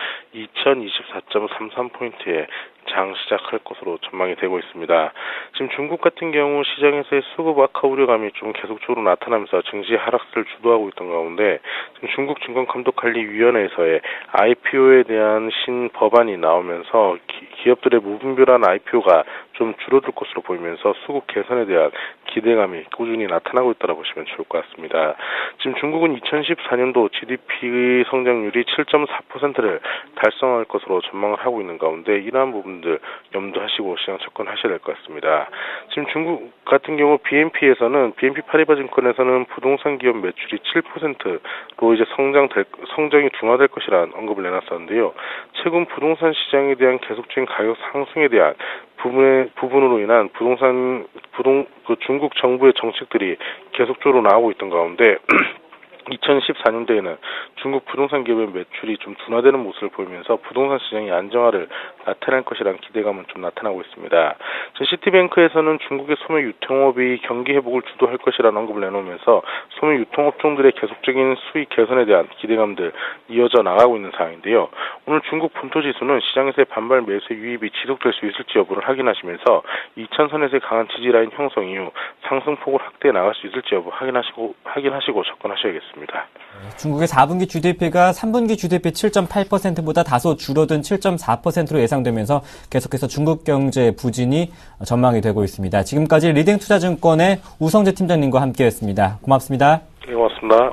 Speaker 4: 이천이십사 점 삼삼 포인트에 장 시작할 것으로 전망이 되고 있습니다. 지금 중국 같은 경우 시장에서의 수급 악화 우려감이 좀 계속적으로 나타나면서 증시 하락세를 주도하고 있던 가운데 지금 중국 증권감독관리위원회에서의 아이피오에 대한 신법안이 나오면서 기, 기업들의 무분별한 아이피오가 좀 줄어들 것으로 보이면서 수급 개선에 대한 기대감이 꾸준히 나타나고 있다고 보시면 좋을 것 같습니다. 지금 중국은 이천십사 년도 지디피 성장률이 칠 점 사 퍼센트를 달성할 것으로 전망을 하고 있는 가운데 이러한 부분들 염두하시고 시장 접근하셔야 될 것 같습니다. 지금 중국 같은 경우 비엔피에서는 비엔피 파리바 증권에서는 부동산 기업 매출이 칠 퍼센트로 이제 성장될, 성장이 둔화될 것이라는 언급을 내놨었는데요. 최근 부동산 시장에 대한 계속적인 가격 상승에 대한 부분의, 부분으로 인한 부동산, 부동, 그 중국 정부의 정책들이 계속적으로 나오고 있던 가운데, 이천십사 년도에는 중국 부동산 기업의 매출이 좀 둔화되는 모습을 보이면서 부동산 시장의 안정화를 나타낼 것이라는 기대감은 좀 나타나고 있습니다. 시티뱅크에서는 중국의 소매 유통업이 경기 회복을 주도할 것이라는 언급을 내놓으면서 소매 유통업종들의 계속적인 수익 개선에 대한 기대감들 이어져 나가고 있는 상황인데요. 오늘 중국 본토지수는 시장에서의 반발 매수의 유입이 지속될 수 있을지 여부를 확인하시면서 이천 선에서의 강한 지지라인 형성 이후 상승폭을 확대해 나갈 수 있을지 여부 확인하시고 확인하시고 접근하셔야겠습니다.
Speaker 1: 중국의 사 분기 지디피가 삼 분기 지디피 칠 점 팔 퍼센트보다 다소 줄어든 칠 점 사 퍼센트로 예상되면서 계속해서 중국 경제 부진이 전망이 되고 있습니다. 지금까지 리딩투자증권의 우성재 팀장님과 함께했습니다. 고맙습니다.
Speaker 4: 네, 고맙습니다.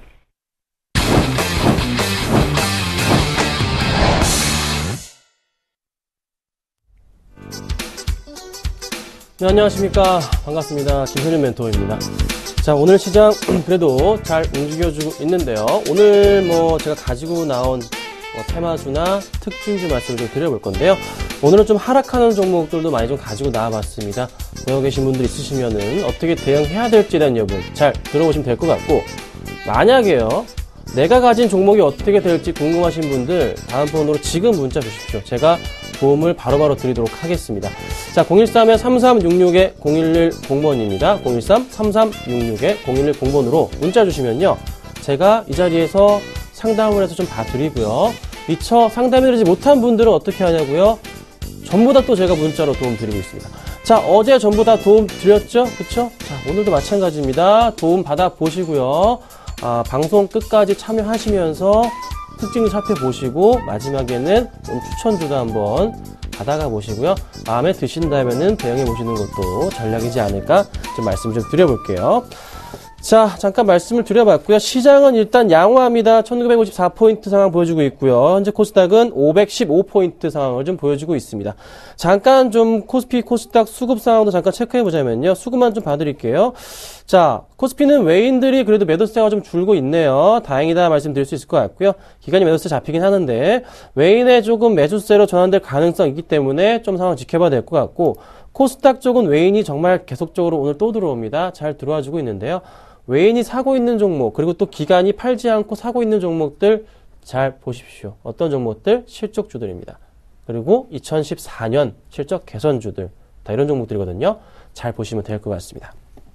Speaker 5: 네, 안녕하십니까. 반갑습니다. 김현준 멘토입니다. 자, 오늘 시장 그래도 잘 움직여주고 있는데요. 오늘 뭐 제가 가지고 나온 뭐 테마주나 특징주 말씀을 좀 드려볼 건데요. 오늘은 좀 하락하는 종목들도 많이 좀 가지고 나와봤습니다. 보고 계신 분들 있으시면은 어떻게 대응해야 될지에 대한 여부를 잘 들어보시면 될 것 같고, 만약에요, 내가 가진 종목이 어떻게 될지 궁금하신 분들 다음 번호로 지금 문자 주십시오. 제가 도움을 바로바로 드리도록 하겠습니다. 자, 공일삼 삼삼육육 공일일 공번입니다. 공일삼 삼삼육육 공일일 공번으로 문자 주시면요, 제가 이 자리에서 상담을 해서 좀 봐드리고요. 미처 상담해드리지 못한 분들은 어떻게 하냐고요? 전부 다 또 제가 문자로 도움 드리고 있습니다. 자, 어제 전부 다 도움 드렸죠? 그쵸? 자, 오늘도 마찬가지입니다. 도움 받아보시고요. 아, 방송 끝까지 참여하시면서 특징을 살펴보시고 마지막에는 좀 추천주도 한번 받아가 보시고요. 마음에 드신다면은 대응해 보시는 것도 전략이지 않을까 좀 말씀 좀 드려볼게요. 자, 잠깐 말씀을 드려봤고요. 시장은 일단 양호합니다. 천구백오십사 포인트 상황 보여주고 있고요. 현재 코스닥은 오백십오 포인트 상황을 좀 보여주고 있습니다. 잠깐 좀 코스피, 코스닥 수급 상황도 잠깐 체크해보자면요. 수급만 좀 봐드릴게요. 자, 코스피는 외인들이 그래도 매도세가 좀 줄고 있네요. 다행이다 말씀드릴 수 있을 것 같고요. 기간이 매도세 잡히긴 하는데 외인의 조금 매수세로 전환될 가능성이 있기 때문에 좀 상황 지켜봐야 될 것 같고, 코스닥 쪽은 외인이 정말 계속적으로 오늘 또 들어옵니다. 잘 들어와주고 있는데요. 외인이 사고 있는 종목, 그리고 또 기관이 팔지 않고 사고 있는 종목들 잘 보십시오. 어떤 종목들? 실적주들입니다. 그리고 이천십사 년 실적 개선주들, 다 이런 종목들이거든요. 잘 보시면 될 것 같습니다.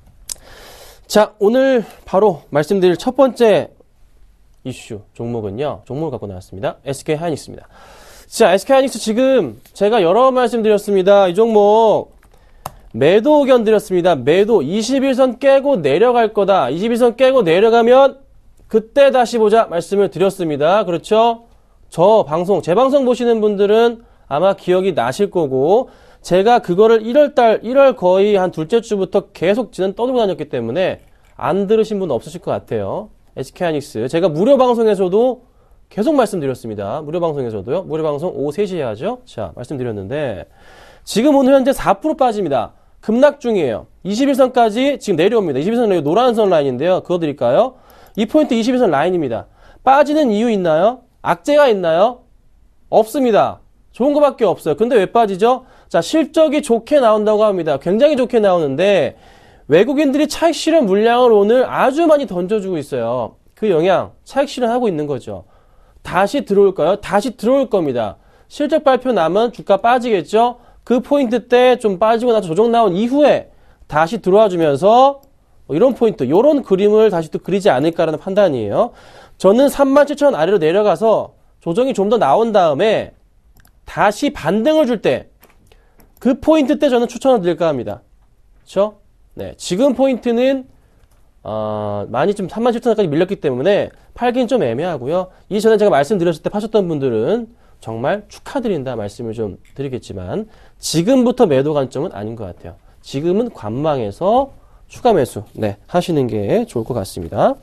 Speaker 5: 자, 오늘 바로 말씀드릴 첫 번째 이슈 종목은요. 종목을 갖고 나왔습니다. 에스케이하이닉스입니다. 자, 에스케이하이닉스 지금 제가 여러 번 말씀드렸습니다. 이 종목 매도 의견 드렸습니다. 매도 이십일 선 깨고 내려갈 거다. 이십일 선 깨고 내려가면 그때 다시 보자 말씀을 드렸습니다. 그렇죠? 저 방송, 제 방송 보시는 분들은 아마 기억이 나실 거고, 제가 그거를 일월달, 일월 거의 한 둘째 주부터 계속 지는 떠들고 다녔기 때문에 안 들으신 분 없으실 것 같아요. 에스케이하이닉스. 제가 무료 방송에서도 계속 말씀드렸습니다. 무료 방송에서도요. 무료 방송 오후 세 시에 하죠. 자, 말씀드렸는데 지금 오늘 현재 사 퍼센트 빠집니다. 급락 중이에요. 이십일 선까지 지금 내려옵니다. 이십일 선 노란 선 라인인데요. 그거 드릴까요? 이 포인트 이십일 선 라인입니다. 빠지는 이유 있나요? 악재가 있나요? 없습니다. 좋은 거밖에 없어요. 근데 왜 빠지죠? 자, 실적이 좋게 나온다고 합니다. 굉장히 좋게 나오는데 외국인들이 차익 실현 물량을 오늘 아주 많이 던져주고 있어요. 그 영향, 차익 실현하고 있는 거죠. 다시 들어올까요? 다시 들어올 겁니다. 실적 발표 나면 주가 빠지겠죠? 그 포인트 때 좀 빠지고 나서 조정 나온 이후에 다시 들어와 주면서 이런 포인트, 이런 그림을 다시 또 그리지 않을까라는 판단이에요. 저는 삼만 칠천 원 아래로 내려가서 조정이 좀 더 나온 다음에 다시 반등을 줄 때, 그 포인트 때 저는 추천을 드릴까 합니다. 그렇죠? 네, 지금 포인트는 어, 많이 좀 삼만 칠천 원까지 밀렸기 때문에 팔긴 좀 애매하고요. 이전에 제가 말씀드렸을 때 파셨던 분들은 정말 축하드린다 말씀을 좀 드리겠지만 지금부터 매도 관점은 아닌 것 같아요. 지금은 관망해서 추가 매수 네, 하시는 게 좋을 것 같습니다.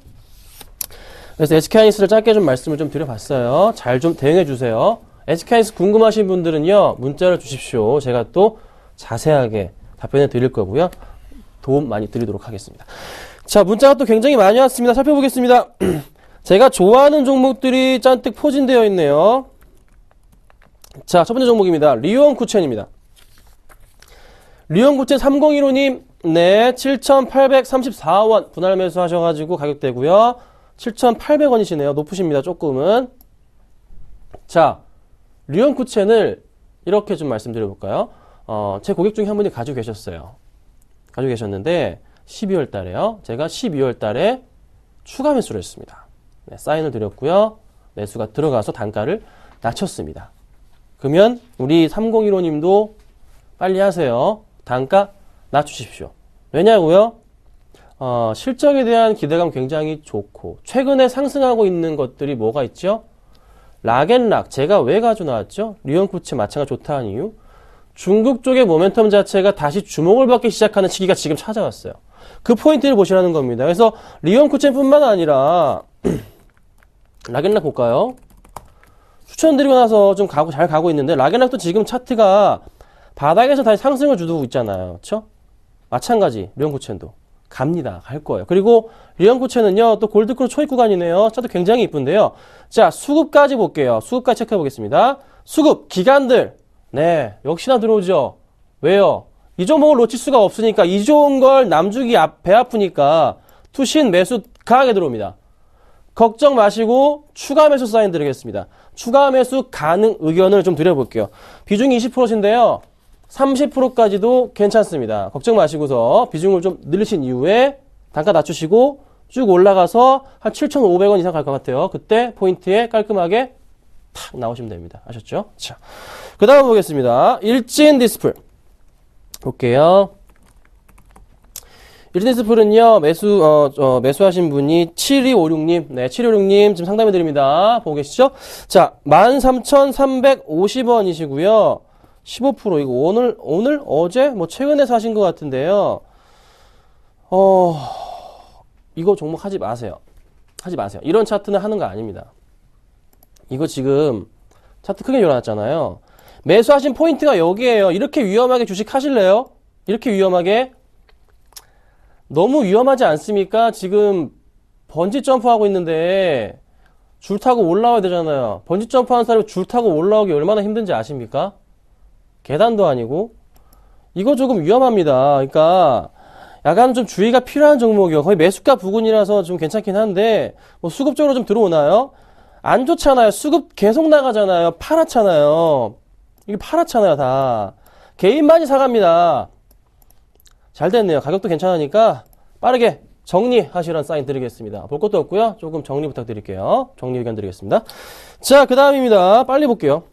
Speaker 5: 그래서 에스케이하이닉스를 짧게 좀 말씀을 좀 드려봤어요. 잘 좀 대응해 주세요. 에스케이하이닉스 궁금하신 분들은요, 문자를 주십시오. 제가 또 자세하게 답변해 드릴 거고요. 도움 많이 드리도록 하겠습니다. 자, 문자가 또 굉장히 많이 왔습니다. 살펴보겠습니다. 제가 좋아하는 종목들이 잔뜩 포진되어 있네요. 자, 첫 번째 종목입니다. 리온쿠첸입니다. 리온쿠첸 삼공일오 님, 네, 칠천팔백삼십사 원 분할 매수 하셔가지고 가격대고요. 칠천팔백 원이시네요. 높으십니다. 조금은. 자, 리온쿠첸을 이렇게 좀 말씀드려볼까요? 어, 제 고객 중에 한 분이 가지고 계셨어요. 가지고 계셨는데 십이월 달에요. 제가 십이월 달에 추가 매수를 했습니다. 네, 사인을 드렸고요. 매수가 들어가서 단가를 낮췄습니다. 그러면 우리 삼공일오 님도 빨리 하세요. 단가 낮추십시오. 왜냐고요? 어, 실적에 대한 기대감 굉장히 좋고 최근에 상승하고 있는 것들이 뭐가 있죠? 락앤락. 제가 왜 가지고 나왔죠? 리온쿠첸 마차가 좋다는 이유. 중국 쪽의 모멘텀 자체가 다시 주목을 받기 시작하는 시기가 지금 찾아왔어요. 그 포인트를 보시라는 겁니다. 그래서 리온쿠첸뿐만 아니라 락앤락 볼까요? 추천드리고 나서 좀 가고, 잘 가고 있는데, 락앤락도 지금 차트가 바닥에서 다시 상승을 주고 있잖아요. 그쵸? 마찬가지, 리온쿠첸도. 갑니다. 갈 거예요. 그리고 리온쿠첸은요, 또 골드크로 초입 구간이네요. 차트 굉장히 이쁜데요. 자, 수급까지 볼게요. 수급까지 체크해 보겠습니다. 수급, 기관들. 네, 역시나 들어오죠. 왜요? 이 종목을 놓칠 수가 없으니까, 이 좋은 걸 남주기 앞, 배 아프니까, 투신 매수 강하게 들어옵니다. 걱정 마시고 추가 매수 사인 드리겠습니다. 추가 매수 가능 의견을 좀 드려볼게요. 비중이 이십 퍼센트인데요. 삼십 퍼센트까지도 괜찮습니다. 걱정 마시고서 비중을 좀 늘리신 이후에 단가 낮추시고 쭉 올라가서 한 칠천오백 원 이상 갈 것 같아요. 그때 포인트에 깔끔하게 탁 나오시면 됩니다. 아셨죠? 자, 그 다음 보겠습니다. 일진 디스플 볼게요. 일진 디스플은요, 매수, 어, 어, 매수하신 분이 칠이오육 님, 네, 칠이오육 님 지금 상담해 드립니다. 보고 계시죠? 자, 만 삼천삼백오십 원이시고요. 십오 퍼센트, 이거 오늘, 오늘, 어제, 뭐, 최근에 사신 것 같은데요. 어, 이거 종목 하지 마세요. 하지 마세요. 이런 차트는 하는 거 아닙니다. 이거 지금 차트 크게 일어났잖아요. 매수하신 포인트가 여기에요. 이렇게 위험하게 주식 하실래요? 이렇게 위험하게? 너무 위험하지 않습니까? 지금 번지 점프하고 있는데 줄 타고 올라와야 되잖아요. 번지 점프하는 사람이 줄 타고 올라오기 얼마나 힘든지 아십니까? 계단도 아니고. 이거 조금 위험합니다. 그러니까 약간 좀 주의가 필요한 종목이요. 거의 매수가 부근이라서 좀 괜찮긴 한데 뭐 수급적으로 좀 들어오나요? 안 좋잖아요. 수급 계속 나가잖아요. 파랗잖아요. 이게 파랗잖아요, 다. 개인만이 사갑니다. 잘 됐네요. 가격도 괜찮으니까 빠르게 정리하시라는 사인 드리겠습니다. 볼 것도 없고요. 조금 정리 부탁드릴게요. 정리 의견 드리겠습니다. 자, 그 다음입니다. 빨리 볼게요.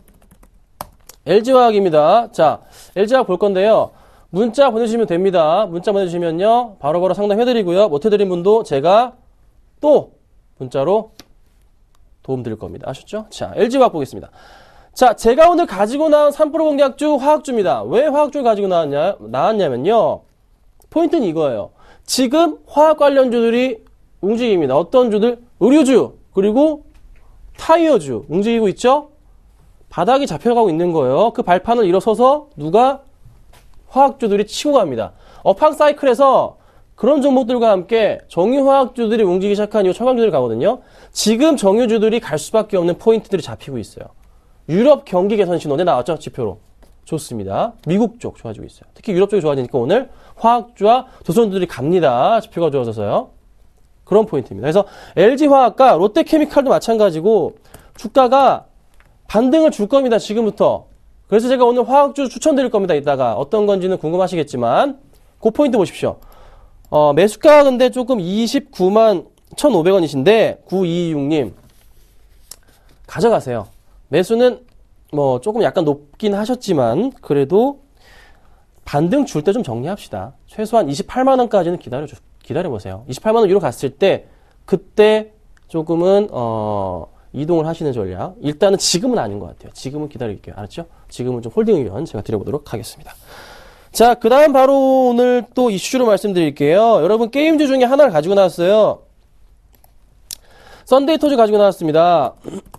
Speaker 5: 엘지화학입니다. 자, 엘지화학 볼 건데요. 문자 보내주시면 됩니다. 문자 보내주시면요. 바로바로 상담해드리고요. 못해드린 분도 제가 또 문자로 도움 드릴 겁니다. 아셨죠? 자, 엘지화학 보겠습니다. 자, 제가 오늘 가지고 나온 삼 퍼센트 공략주 화학주입니다. 왜 화학주를 가지고 나왔냐, 나왔냐면요. 포인트는 이거예요. 지금 화학 관련주들이 움직입니다. 어떤 주들? 의류주, 그리고 타이어주 움직이고 있죠? 바닥이 잡혀가고 있는 거예요. 그 발판을 일어서서 누가? 화학주들이 치고 갑니다. 업황 사이클에서 그런 종목들과 함께 정유화학주들이 움직이기 시작한 이후 처방주들이 가거든요. 지금 정유주들이 갈 수밖에 없는 포인트들이 잡히고 있어요. 유럽 경기 개선 신호, 네, 나왔죠? 지표로. 좋습니다. 미국 쪽 좋아지고 있어요. 특히 유럽 쪽이 좋아지니까 오늘 화학주와 조선주들이 갑니다. 지표가 좋아져서요. 그런 포인트입니다. 그래서 엘지화학과 롯데케미칼도 마찬가지고 주가가 반등을 줄 겁니다. 지금부터. 그래서 제가 오늘 화학주 추천드릴 겁니다. 이따가 어떤 건지는 궁금하시겠지만 그 포인트 보십시오. 어, 매수가 근데 조금 이십구만 천오백 원이신데 구이이육 님 가져가세요. 매수는 뭐 조금 약간 높긴 하셨지만 그래도 반등 줄 때 좀 정리합시다. 최소한 이십팔만 원까지는 기다려 기다려보세요. 이십팔만 원 위로 갔을 때 그때 조금은 어, 이동을 하시는 전략. 일단은 지금은 아닌 것 같아요. 지금은 기다릴게요. 알았죠? 지금은 좀 홀딩 의견 제가 드려보도록 하겠습니다. 자, 그 다음 바로 오늘 또 이슈로 말씀드릴게요. 여러분 게임주 중에 하나를 가지고 나왔어요. 썬데이토즈 가지고 나왔습니다.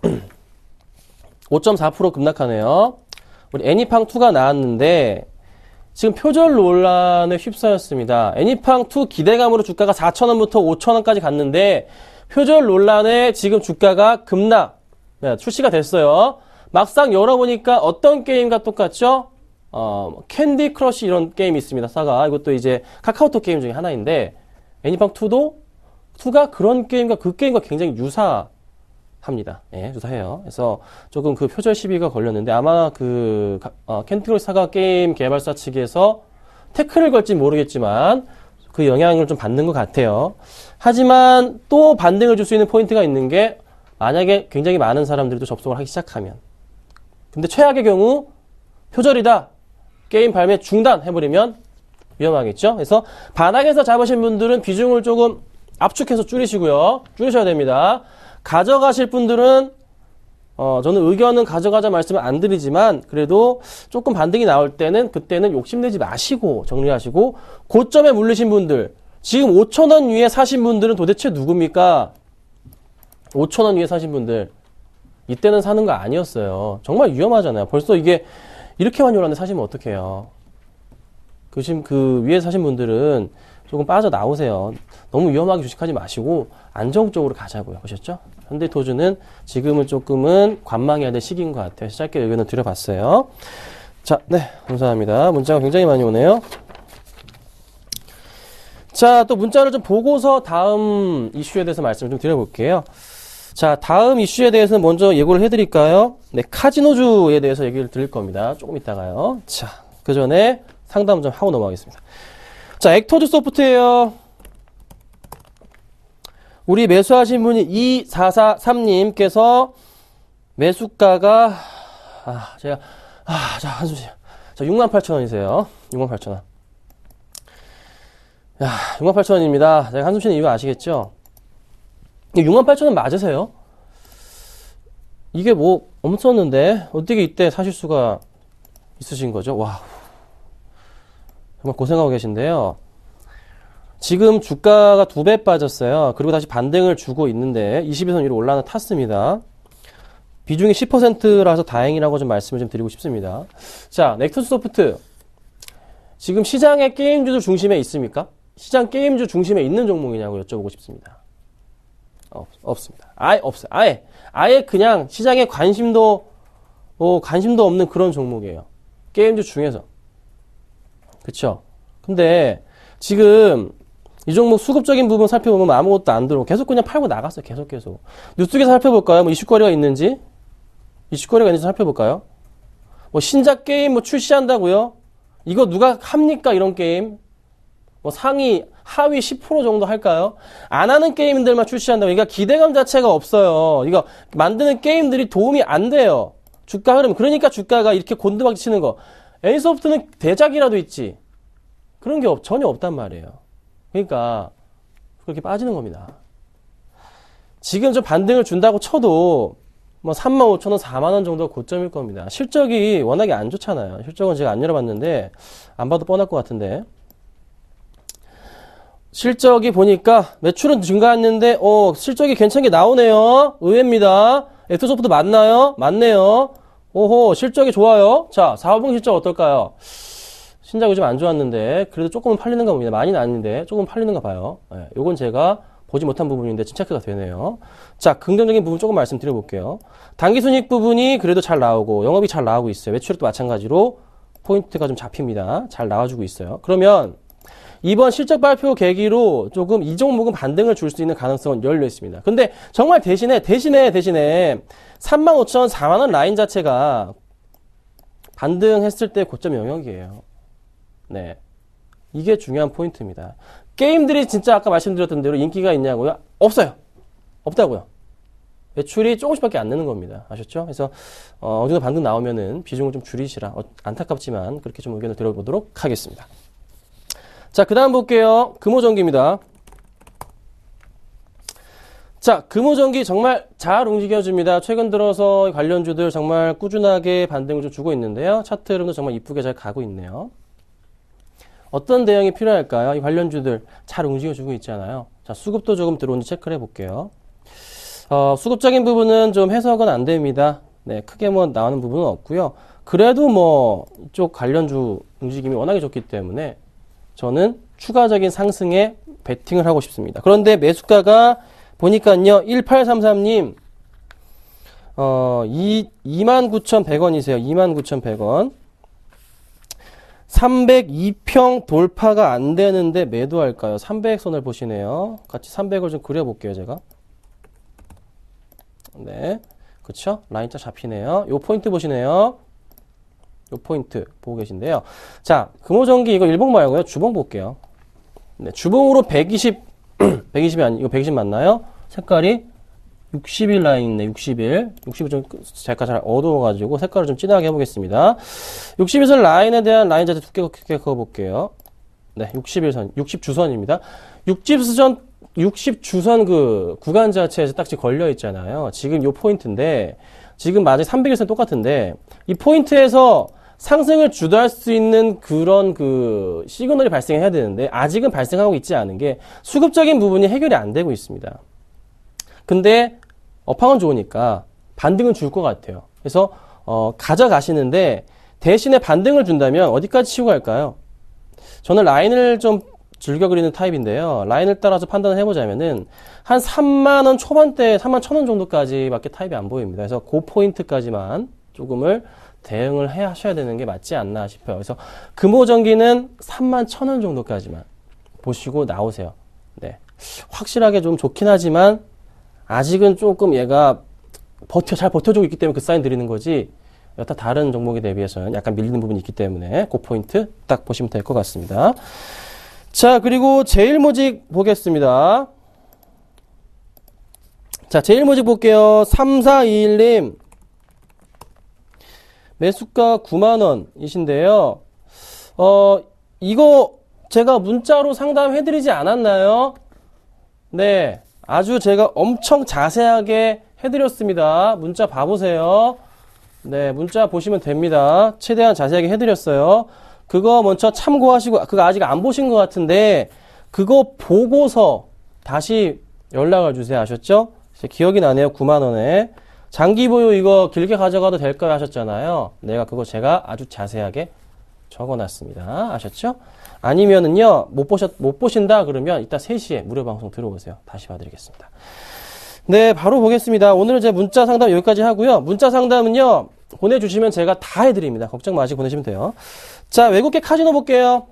Speaker 5: 오 점 사 퍼센트 급락하네요. 우리 애니팡이가 나왔는데 지금 표절 논란에 휩싸였습니다. 애니팡이 기대감으로 주가가 사천 원부터 오천 원까지 갔는데 표절 논란에 지금 주가가 급락, 네, 출시가 됐어요. 막상 열어보니까 어떤 게임과 똑같죠? 어, 캔디 크러쉬 이런 게임이 있습니다. 사가. 이것도 이제 카카오톡 게임 중에 하나인데 애니팡이도 이가 그런 게임과 그 게임과 굉장히 유사합니다. 예, 유사해요. 그래서 조금 그 표절 시비가 걸렸는데 아마 그 어, 캔디 크러쉬 사가 게임 개발사 측에서 태클을 걸지 모르겠지만 그 영향을 좀 받는 것 같아요. 하지만 또 반등을 줄 수 있는 포인트가 있는 게 만약에 굉장히 많은 사람들이 또 접속을 하기 시작하면 근데 최악의 경우 표절이다. 게임 발매 중단해버리면 위험하겠죠. 그래서 바닥에서 잡으신 분들은 비중을 조금 압축해서 줄이시고요. 줄이셔야 됩니다. 가져가실 분들은 어, 저는 의견은 가져가자 말씀을 안 드리지만 그래도 조금 반등이 나올 때는 그때는 욕심내지 마시고 정리하시고 고점에 물리신 분들 지금 오천 원 위에 사신 분들은 도대체 누굽니까? 오천 원 위에 사신 분들 이때는 사는 거 아니었어요. 정말 위험하잖아요. 벌써 이게 이렇게 많이 올랐는데 사시면 어떡해요. 그, 그 위에 사신 분들은 조금 빠져나오세요. 너무 위험하게 주식하지 마시고 안정적으로 가자고요. 보셨죠? 현대토주는 지금은 조금은 관망해야 될 시기인 것 같아요. 짧게 의견을 드려봤어요. 자, 네, 감사합니다. 문자가 굉장히 많이 오네요. 자, 또 문자를 좀 보고서 다음 이슈에 대해서 말씀을 좀 드려볼게요. 자, 다음 이슈에 대해서는 먼저 예고를 해드릴까요? 네, 카지노주에 대해서 얘기를 드릴 겁니다. 조금 이따가요. 자, 그 전에 상담 좀 하고 넘어가겠습니다. 자, 액터즈 소프트웨어. 우리 매수하신 분이 이사사삼 님께서 매수가가, 아, 제가, 아, 자, 한숨 쉬어. 자, 육만 팔천 원이세요. 육만 팔천 원. 야, 육만 팔천 원입니다. 제가 한숨 쉬는 이유 아시겠죠? 육만 팔천 원 맞으세요? 이게 뭐 없었는데 어떻게 이때 사실 수가 있으신 거죠? 와, 정말 고생하고 계신데요. 지금 주가가 두 배 빠졌어요. 그리고 다시 반등을 주고 있는데 이십일 선 위로 올라는 탔습니다. 비중이 십 퍼센트라서 다행이라고 좀 말씀을 좀 드리고 싶습니다. 자, 넥서스소프트. 지금 시장의 게임주들 중심에 있습니까? 시장 게임주 중심에 있는 종목이냐고 여쭤보고 싶습니다. 없, 없습니다. 아예 없어요. 아예. 아예 그냥 시장에 관심도, 어, 관심도 없는 그런 종목이에요. 게임주 중에서. 그쵸? 근데 지금 이 종목 수급적인 부분 살펴보면 아무것도 안 들어오고 계속 그냥 팔고 나갔어요. 계속 계속. 뉴스에서 살펴볼까요? 뭐 이슈거리가 있는지? 이슈거리가 있는지 살펴볼까요? 뭐 신작 게임 뭐 출시한다고요? 이거 누가 합니까? 이런 게임? 뭐 상위, 하위 십 퍼센트 정도 할까요? 안 하는 게임들만 출시한다고. 그러니까 기대감 자체가 없어요. 이거 만드는 게임들이 도움이 안 돼요. 주가 흐름. 그러니까 주가가 이렇게 곤두박질 치는 거. A소프트는 대작이라도 있지. 그런 게 없, 전혀 없단 말이에요. 그러니까 그렇게 빠지는 겁니다. 지금 좀 반등을 준다고 쳐도 뭐 삼만 오천 원, 사만 원 정도 고점일 겁니다. 실적이 워낙에 안 좋잖아요. 실적은 제가 안 열어봤는데 안 봐도 뻔할 것 같은데 실적이 보니까 매출은 증가했는데 어 실적이 괜찮게 나오네요. 의외입니다. 엑소소프트 맞나요? 맞네요. 오호 실적이 좋아요. 자 사, 오 분기 실적 어떨까요? 신작이 좀 안 좋았는데 그래도 조금은 팔리는가 봅니다. 많이는 아닌데 조금 팔리는가 봐요. 네, 요건 제가 보지 못한 부분인데 지금 체크가 되네요. 자 긍정적인 부분 조금 말씀드려볼게요. 당기순이익 부분이 그래도 잘 나오고 영업이 잘 나오고 있어요. 매출액도 마찬가지로 포인트가 좀 잡힙니다. 잘 나와주고 있어요. 그러면 이번 실적 발표 계기로 조금 이 종목은 반등을 줄 수 있는 가능성은 열려 있습니다. 근데 정말 대신에 대신에 대신에 삼만 오천 원, 사만 원 라인 자체가 반등했을 때 고점 영역이에요. 네, 이게 중요한 포인트입니다. 게임들이 진짜 아까 말씀드렸던 대로 인기가 있냐고요? 없어요. 없다고요. 매출이 조금씩밖에 안 느는 겁니다. 아셨죠? 그래서 어, 어느 정도 반등 나오면은 비중을 좀 줄이시라. 어, 안타깝지만 그렇게 좀 의견을 들어보도록 하겠습니다. 자, 그 다음 볼게요. 금호전기입니다. 자, 금호전기 정말 잘 움직여줍니다. 최근 들어서 관련주들 정말 꾸준하게 반등을 좀 주고 있는데요. 차트 흐름도 정말 이쁘게 잘 가고 있네요. 어떤 대응이 필요할까요? 이 관련주들 잘 움직여주고 있잖아요. 자, 수급도 조금 들어온지 체크를 해볼게요. 어, 수급적인 부분은 좀 해석은 안 됩니다. 네, 크게 뭐 나오는 부분은 없고요. 그래도 뭐 이쪽 관련주 움직임이 워낙에 좋기 때문에 저는 추가적인 상승에 베팅을 하고 싶습니다. 그런데 매수가가 보니까요, 일팔삼삼 님, 어, 이만 구천백 원이세요. 이만 구천백 원. 삼백이 평 돌파가 안 되는데 매도할까요? 삼백 선을 보시네요. 같이 삼백을 좀 그려볼게요, 제가. 네. 그쵸? 라인자 잡히네요. 요 포인트 보시네요. 요 포인트 보고 계신데요. 자, 금호전기 이거 일봉 말고요. 주봉 볼게요. 네, 주봉으로 백이십, 백이십이 아니, 이거 백이십 맞나요? 색깔이 육십일 라인이네, 육십일. 육십일 좀 제가 잘 어두워가지고 색깔을 좀 진하게 해보겠습니다. 육십일 선 라인에 대한 라인 자체 두께 그어볼게요. 네, 육십일 선, 육십 주선입니다. 육십 주선, 육십 주선 그 구간 자체에서 딱지 걸려 있잖아요. 지금 요 포인트인데, 지금 마진 삼백일 선 똑같은데, 이 포인트에서 상승을 주도할 수 있는 그런 그 시그널이 발생해야 되는데, 아직은 발생하고 있지 않은 게 수급적인 부분이 해결이 안 되고 있습니다. 근데 업황은 좋으니까 반등은 줄 것 같아요. 그래서 어, 가져가시는데 대신에 반등을 준다면 어디까지 치고 갈까요? 저는 라인을 좀 즐겨 그리는 타입인데요. 라인을 따라서 판단을 해보자면은 한 삼만 원 초반대, 삼만 천 원 정도까지밖에 타입이 안 보입니다. 그래서 그 포인트까지만 조금을 대응을 해 하셔야 되는 게 맞지 않나 싶어요. 그래서 금호전기는 삼만 천 원 정도까지만 보시고 나오세요. 네, 확실하게 좀 좋긴 하지만 아직은 조금 얘가 버텨, 잘 버텨주고 있기 때문에 그 사인 드리는 거지, 여타 다른 종목에 대비해서는 약간 밀리는 부분이 있기 때문에 그 포인트 딱 보시면 될 것 같습니다. 자, 그리고 제일모직 보겠습니다. 자, 제일모직 볼게요. 삼사이일 님. 매수가 구만 원이신데요. 어, 이거 제가 문자로 상담해드리지 않았나요? 네. 아주 제가 엄청 자세하게 해드렸습니다. 문자 봐보세요. 네, 문자 보시면 됩니다. 최대한 자세하게 해드렸어요. 그거 먼저 참고하시고, 그거 아직 안 보신 것 같은데, 그거 보고서 다시 연락을 주세요. 아셨죠? 기억이 나네요. 구만 원에. 장기 보유 이거 길게 가져가도 될까요? 하셨잖아요. 내가 그거 제가 아주 자세하게 적어놨습니다. 아셨죠? 아니면은요, 못 보셨, 못 보신다 그러면 이따 세 시에 무료 방송 들어오세요. 다시 봐드리겠습니다. 네, 바로 보겠습니다. 오늘 제 문자 상담 여기까지 하고요. 문자 상담은요, 보내주시면 제가 다 해드립니다. 걱정 마시고 보내시면 돼요. 자, 외국계 카지노 볼게요.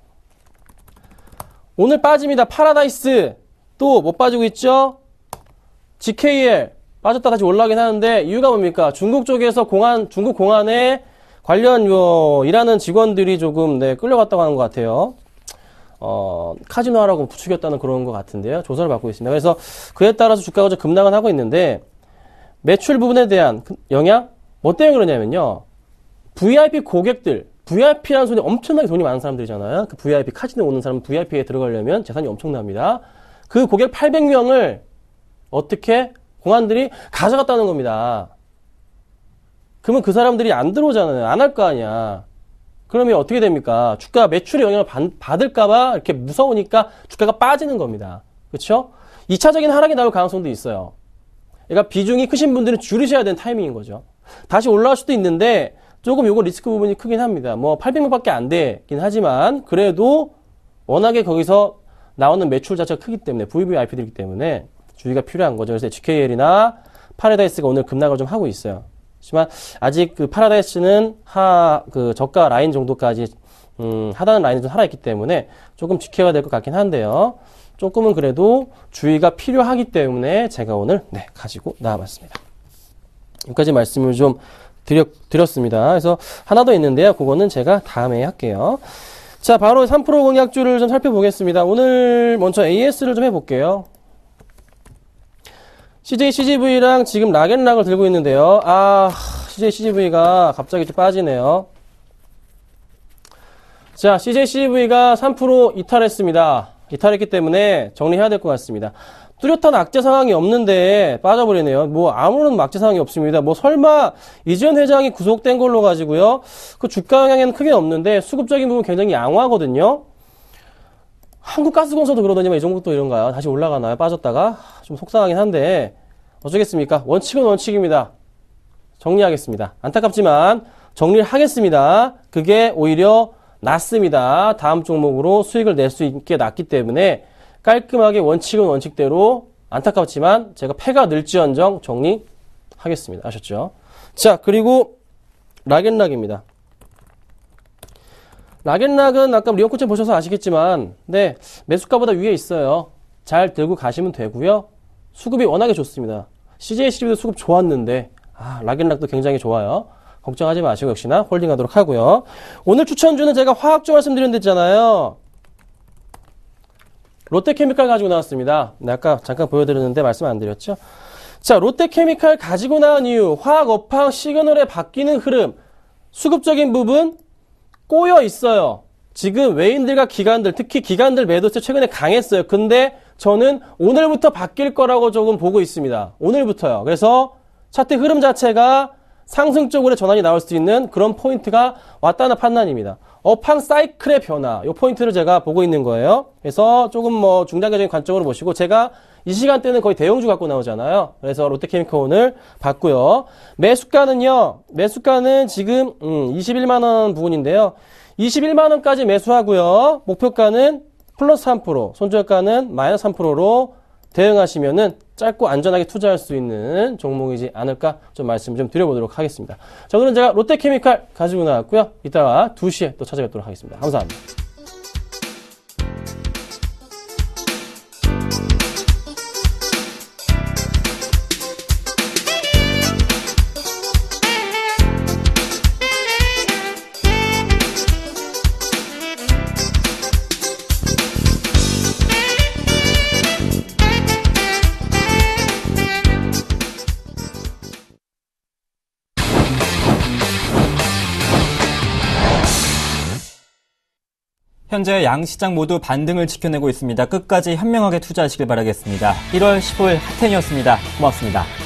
Speaker 5: 오늘 빠집니다. 파라다이스. 또 못 빠지고 있죠? 지케이엘. 빠졌다 다시 올라가긴 하는데, 이유가 뭡니까? 중국 쪽에서 공안, 중국 공안에 관련, 요, 일하는 직원들이 조금, 네, 끌려갔다고 하는 것 같아요. 어, 카지노 하라고 부추겼다는 그런 것 같은데요. 조사를 받고 있습니다. 그래서 그에 따라서 주가가 좀 급락은 하고 있는데, 매출 부분에 대한 영향? 뭐 때문에 그러냐면요. 브이아이피 고객들, 브이아이피라는 소리 엄청나게 돈이 많은 사람들이잖아요. 그 브이아이피 카지노 오는 사람은 브이아이피에 들어가려면 재산이 엄청납니다. 그 고객 팔백 명을 어떻게 공안들이 가져갔다는 겁니다. 그러면 그 사람들이 안 들어오잖아요. 안 할 거 아니야. 그러면 어떻게 됩니까? 주가 매출에 영향을 받을까봐 이렇게 무서우니까 주가가 빠지는 겁니다. 그렇죠? 이 차적인 하락이 나올 가능성도 있어요. 그러니까 비중이 크신 분들은 줄이셔야 되는 타이밍인 거죠. 다시 올라갈 수도 있는데 조금 요거 리스크 부분이 크긴 합니다. 뭐 팔백 명밖에 안 되긴 하지만 그래도 워낙에 거기서 나오는 매출 자체가 크기 때문에 브이브이아이피들이기 때문에 주의가 필요한 거죠. 그래서 지케이엘이나 파라다이스가 오늘 급락을 좀 하고 있어요. 하지만 아직 그 파라다이스는 하, 그 저가 라인 정도까지, 음, 하단은 라인이 좀 살아있기 때문에 조금 지켜야 될 것 같긴 한데요. 조금은 그래도 주의가 필요하기 때문에 제가 오늘, 네, 가지고 나와봤습니다. 여기까지 말씀을 좀 드렸, 드렸습니다. 그래서 하나 더 있는데요. 그거는 제가 다음에 할게요. 자, 바로 삼 퍼센트 공약주를 좀 살펴보겠습니다. 오늘 먼저 에이에스를 좀 해볼게요. 씨제이 씨지브이랑 지금 락앤락을 들고 있는데요. 아, 씨제이 씨지브이가 갑자기 좀 빠지네요. 자, 씨제이 씨지브이가 삼 퍼센트 이탈했습니다. 이탈했기 때문에 정리해야 될 것 같습니다. 뚜렷한 악재 상황이 없는데 빠져버리네요. 뭐 아무런 악재 상황이 없습니다. 뭐 설마 이재현 회장이 구속된 걸로 가지고요. 그 주가 영향에는 크게 없는데 수급적인 부분 굉장히 양호하거든요. 한국가스공사도 그러더니만 이 정도 또 이런가요? 다시 올라가나요? 빠졌다가? 좀 속상하긴 한데 어쩌겠습니까? 원칙은 원칙입니다. 정리하겠습니다. 안타깝지만 정리를 하겠습니다. 그게 오히려 낫습니다. 다음 종목으로 수익을 낼 수 있게 낫기 때문에 깔끔하게 원칙은 원칙대로 안타깝지만 제가 패가 늘지언정 정리하겠습니다. 아셨죠? 자, 그리고 락앤락입니다. 락앤락은 아까 리온코치 보셔서 아시겠지만 네, 매수가보다 위에 있어요. 잘 들고 가시면 되고요. 수급이 워낙에 좋습니다. 씨제이 씨지비도 수급 좋았는데 아, 락앤락도 굉장히 좋아요. 걱정하지 마시고 역시나 홀딩하도록 하고요. 오늘 추천주는 제가 화학주 말씀드렸잖아요. 롯데케미칼 가지고 나왔습니다. 네, 아까 잠깐 보여드렸는데 말씀 안 드렸죠? 자, 롯데케미칼 가지고 나온 이유, 화학 업황 시그널에 바뀌는 흐름, 수급적인 부분 꼬여 있어요. 지금 외인들과 기관들, 특히 기관들 매도세 최근에 강했어요. 근데 저는 오늘부터 바뀔 거라고 조금 보고 있습니다. 오늘부터요. 그래서 차트 흐름 자체가 상승 쪽으로 전환이 나올 수 있는 그런 포인트가 왔다는 판단입니다. 업황 사이클의 변화, 이 포인트를 제가 보고 있는 거예요. 그래서 조금 뭐 중장기적인 관점으로 보시고 제가 이 시간대는 거의 대형주 갖고 나오잖아요. 그래서 롯데케미칼 오늘 봤고요. 매수가는요. 매수가는 지금 음, 이십일만 원 부분인데요. 이십일만 원까지 매수하고요. 목표가는 플러스 삼 퍼센트, 손절가는 마이너스 삼 퍼센트로 대응하시면은 짧고 안전하게 투자할 수 있는 종목이지 않을까 좀 말씀 좀 드려보도록 하겠습니다. 자, 오늘은 제가 롯데케미칼 가지고 나왔고요. 이따가 두 시에 또 찾아뵙도록 하겠습니다. 감사합니다.
Speaker 1: 현재 양 시장 모두 반등을 지켜내고 있습니다. 끝까지 현명하게 투자하시길 바라겠습니다. 일월 십오일 핫텐이었습니다. 고맙습니다.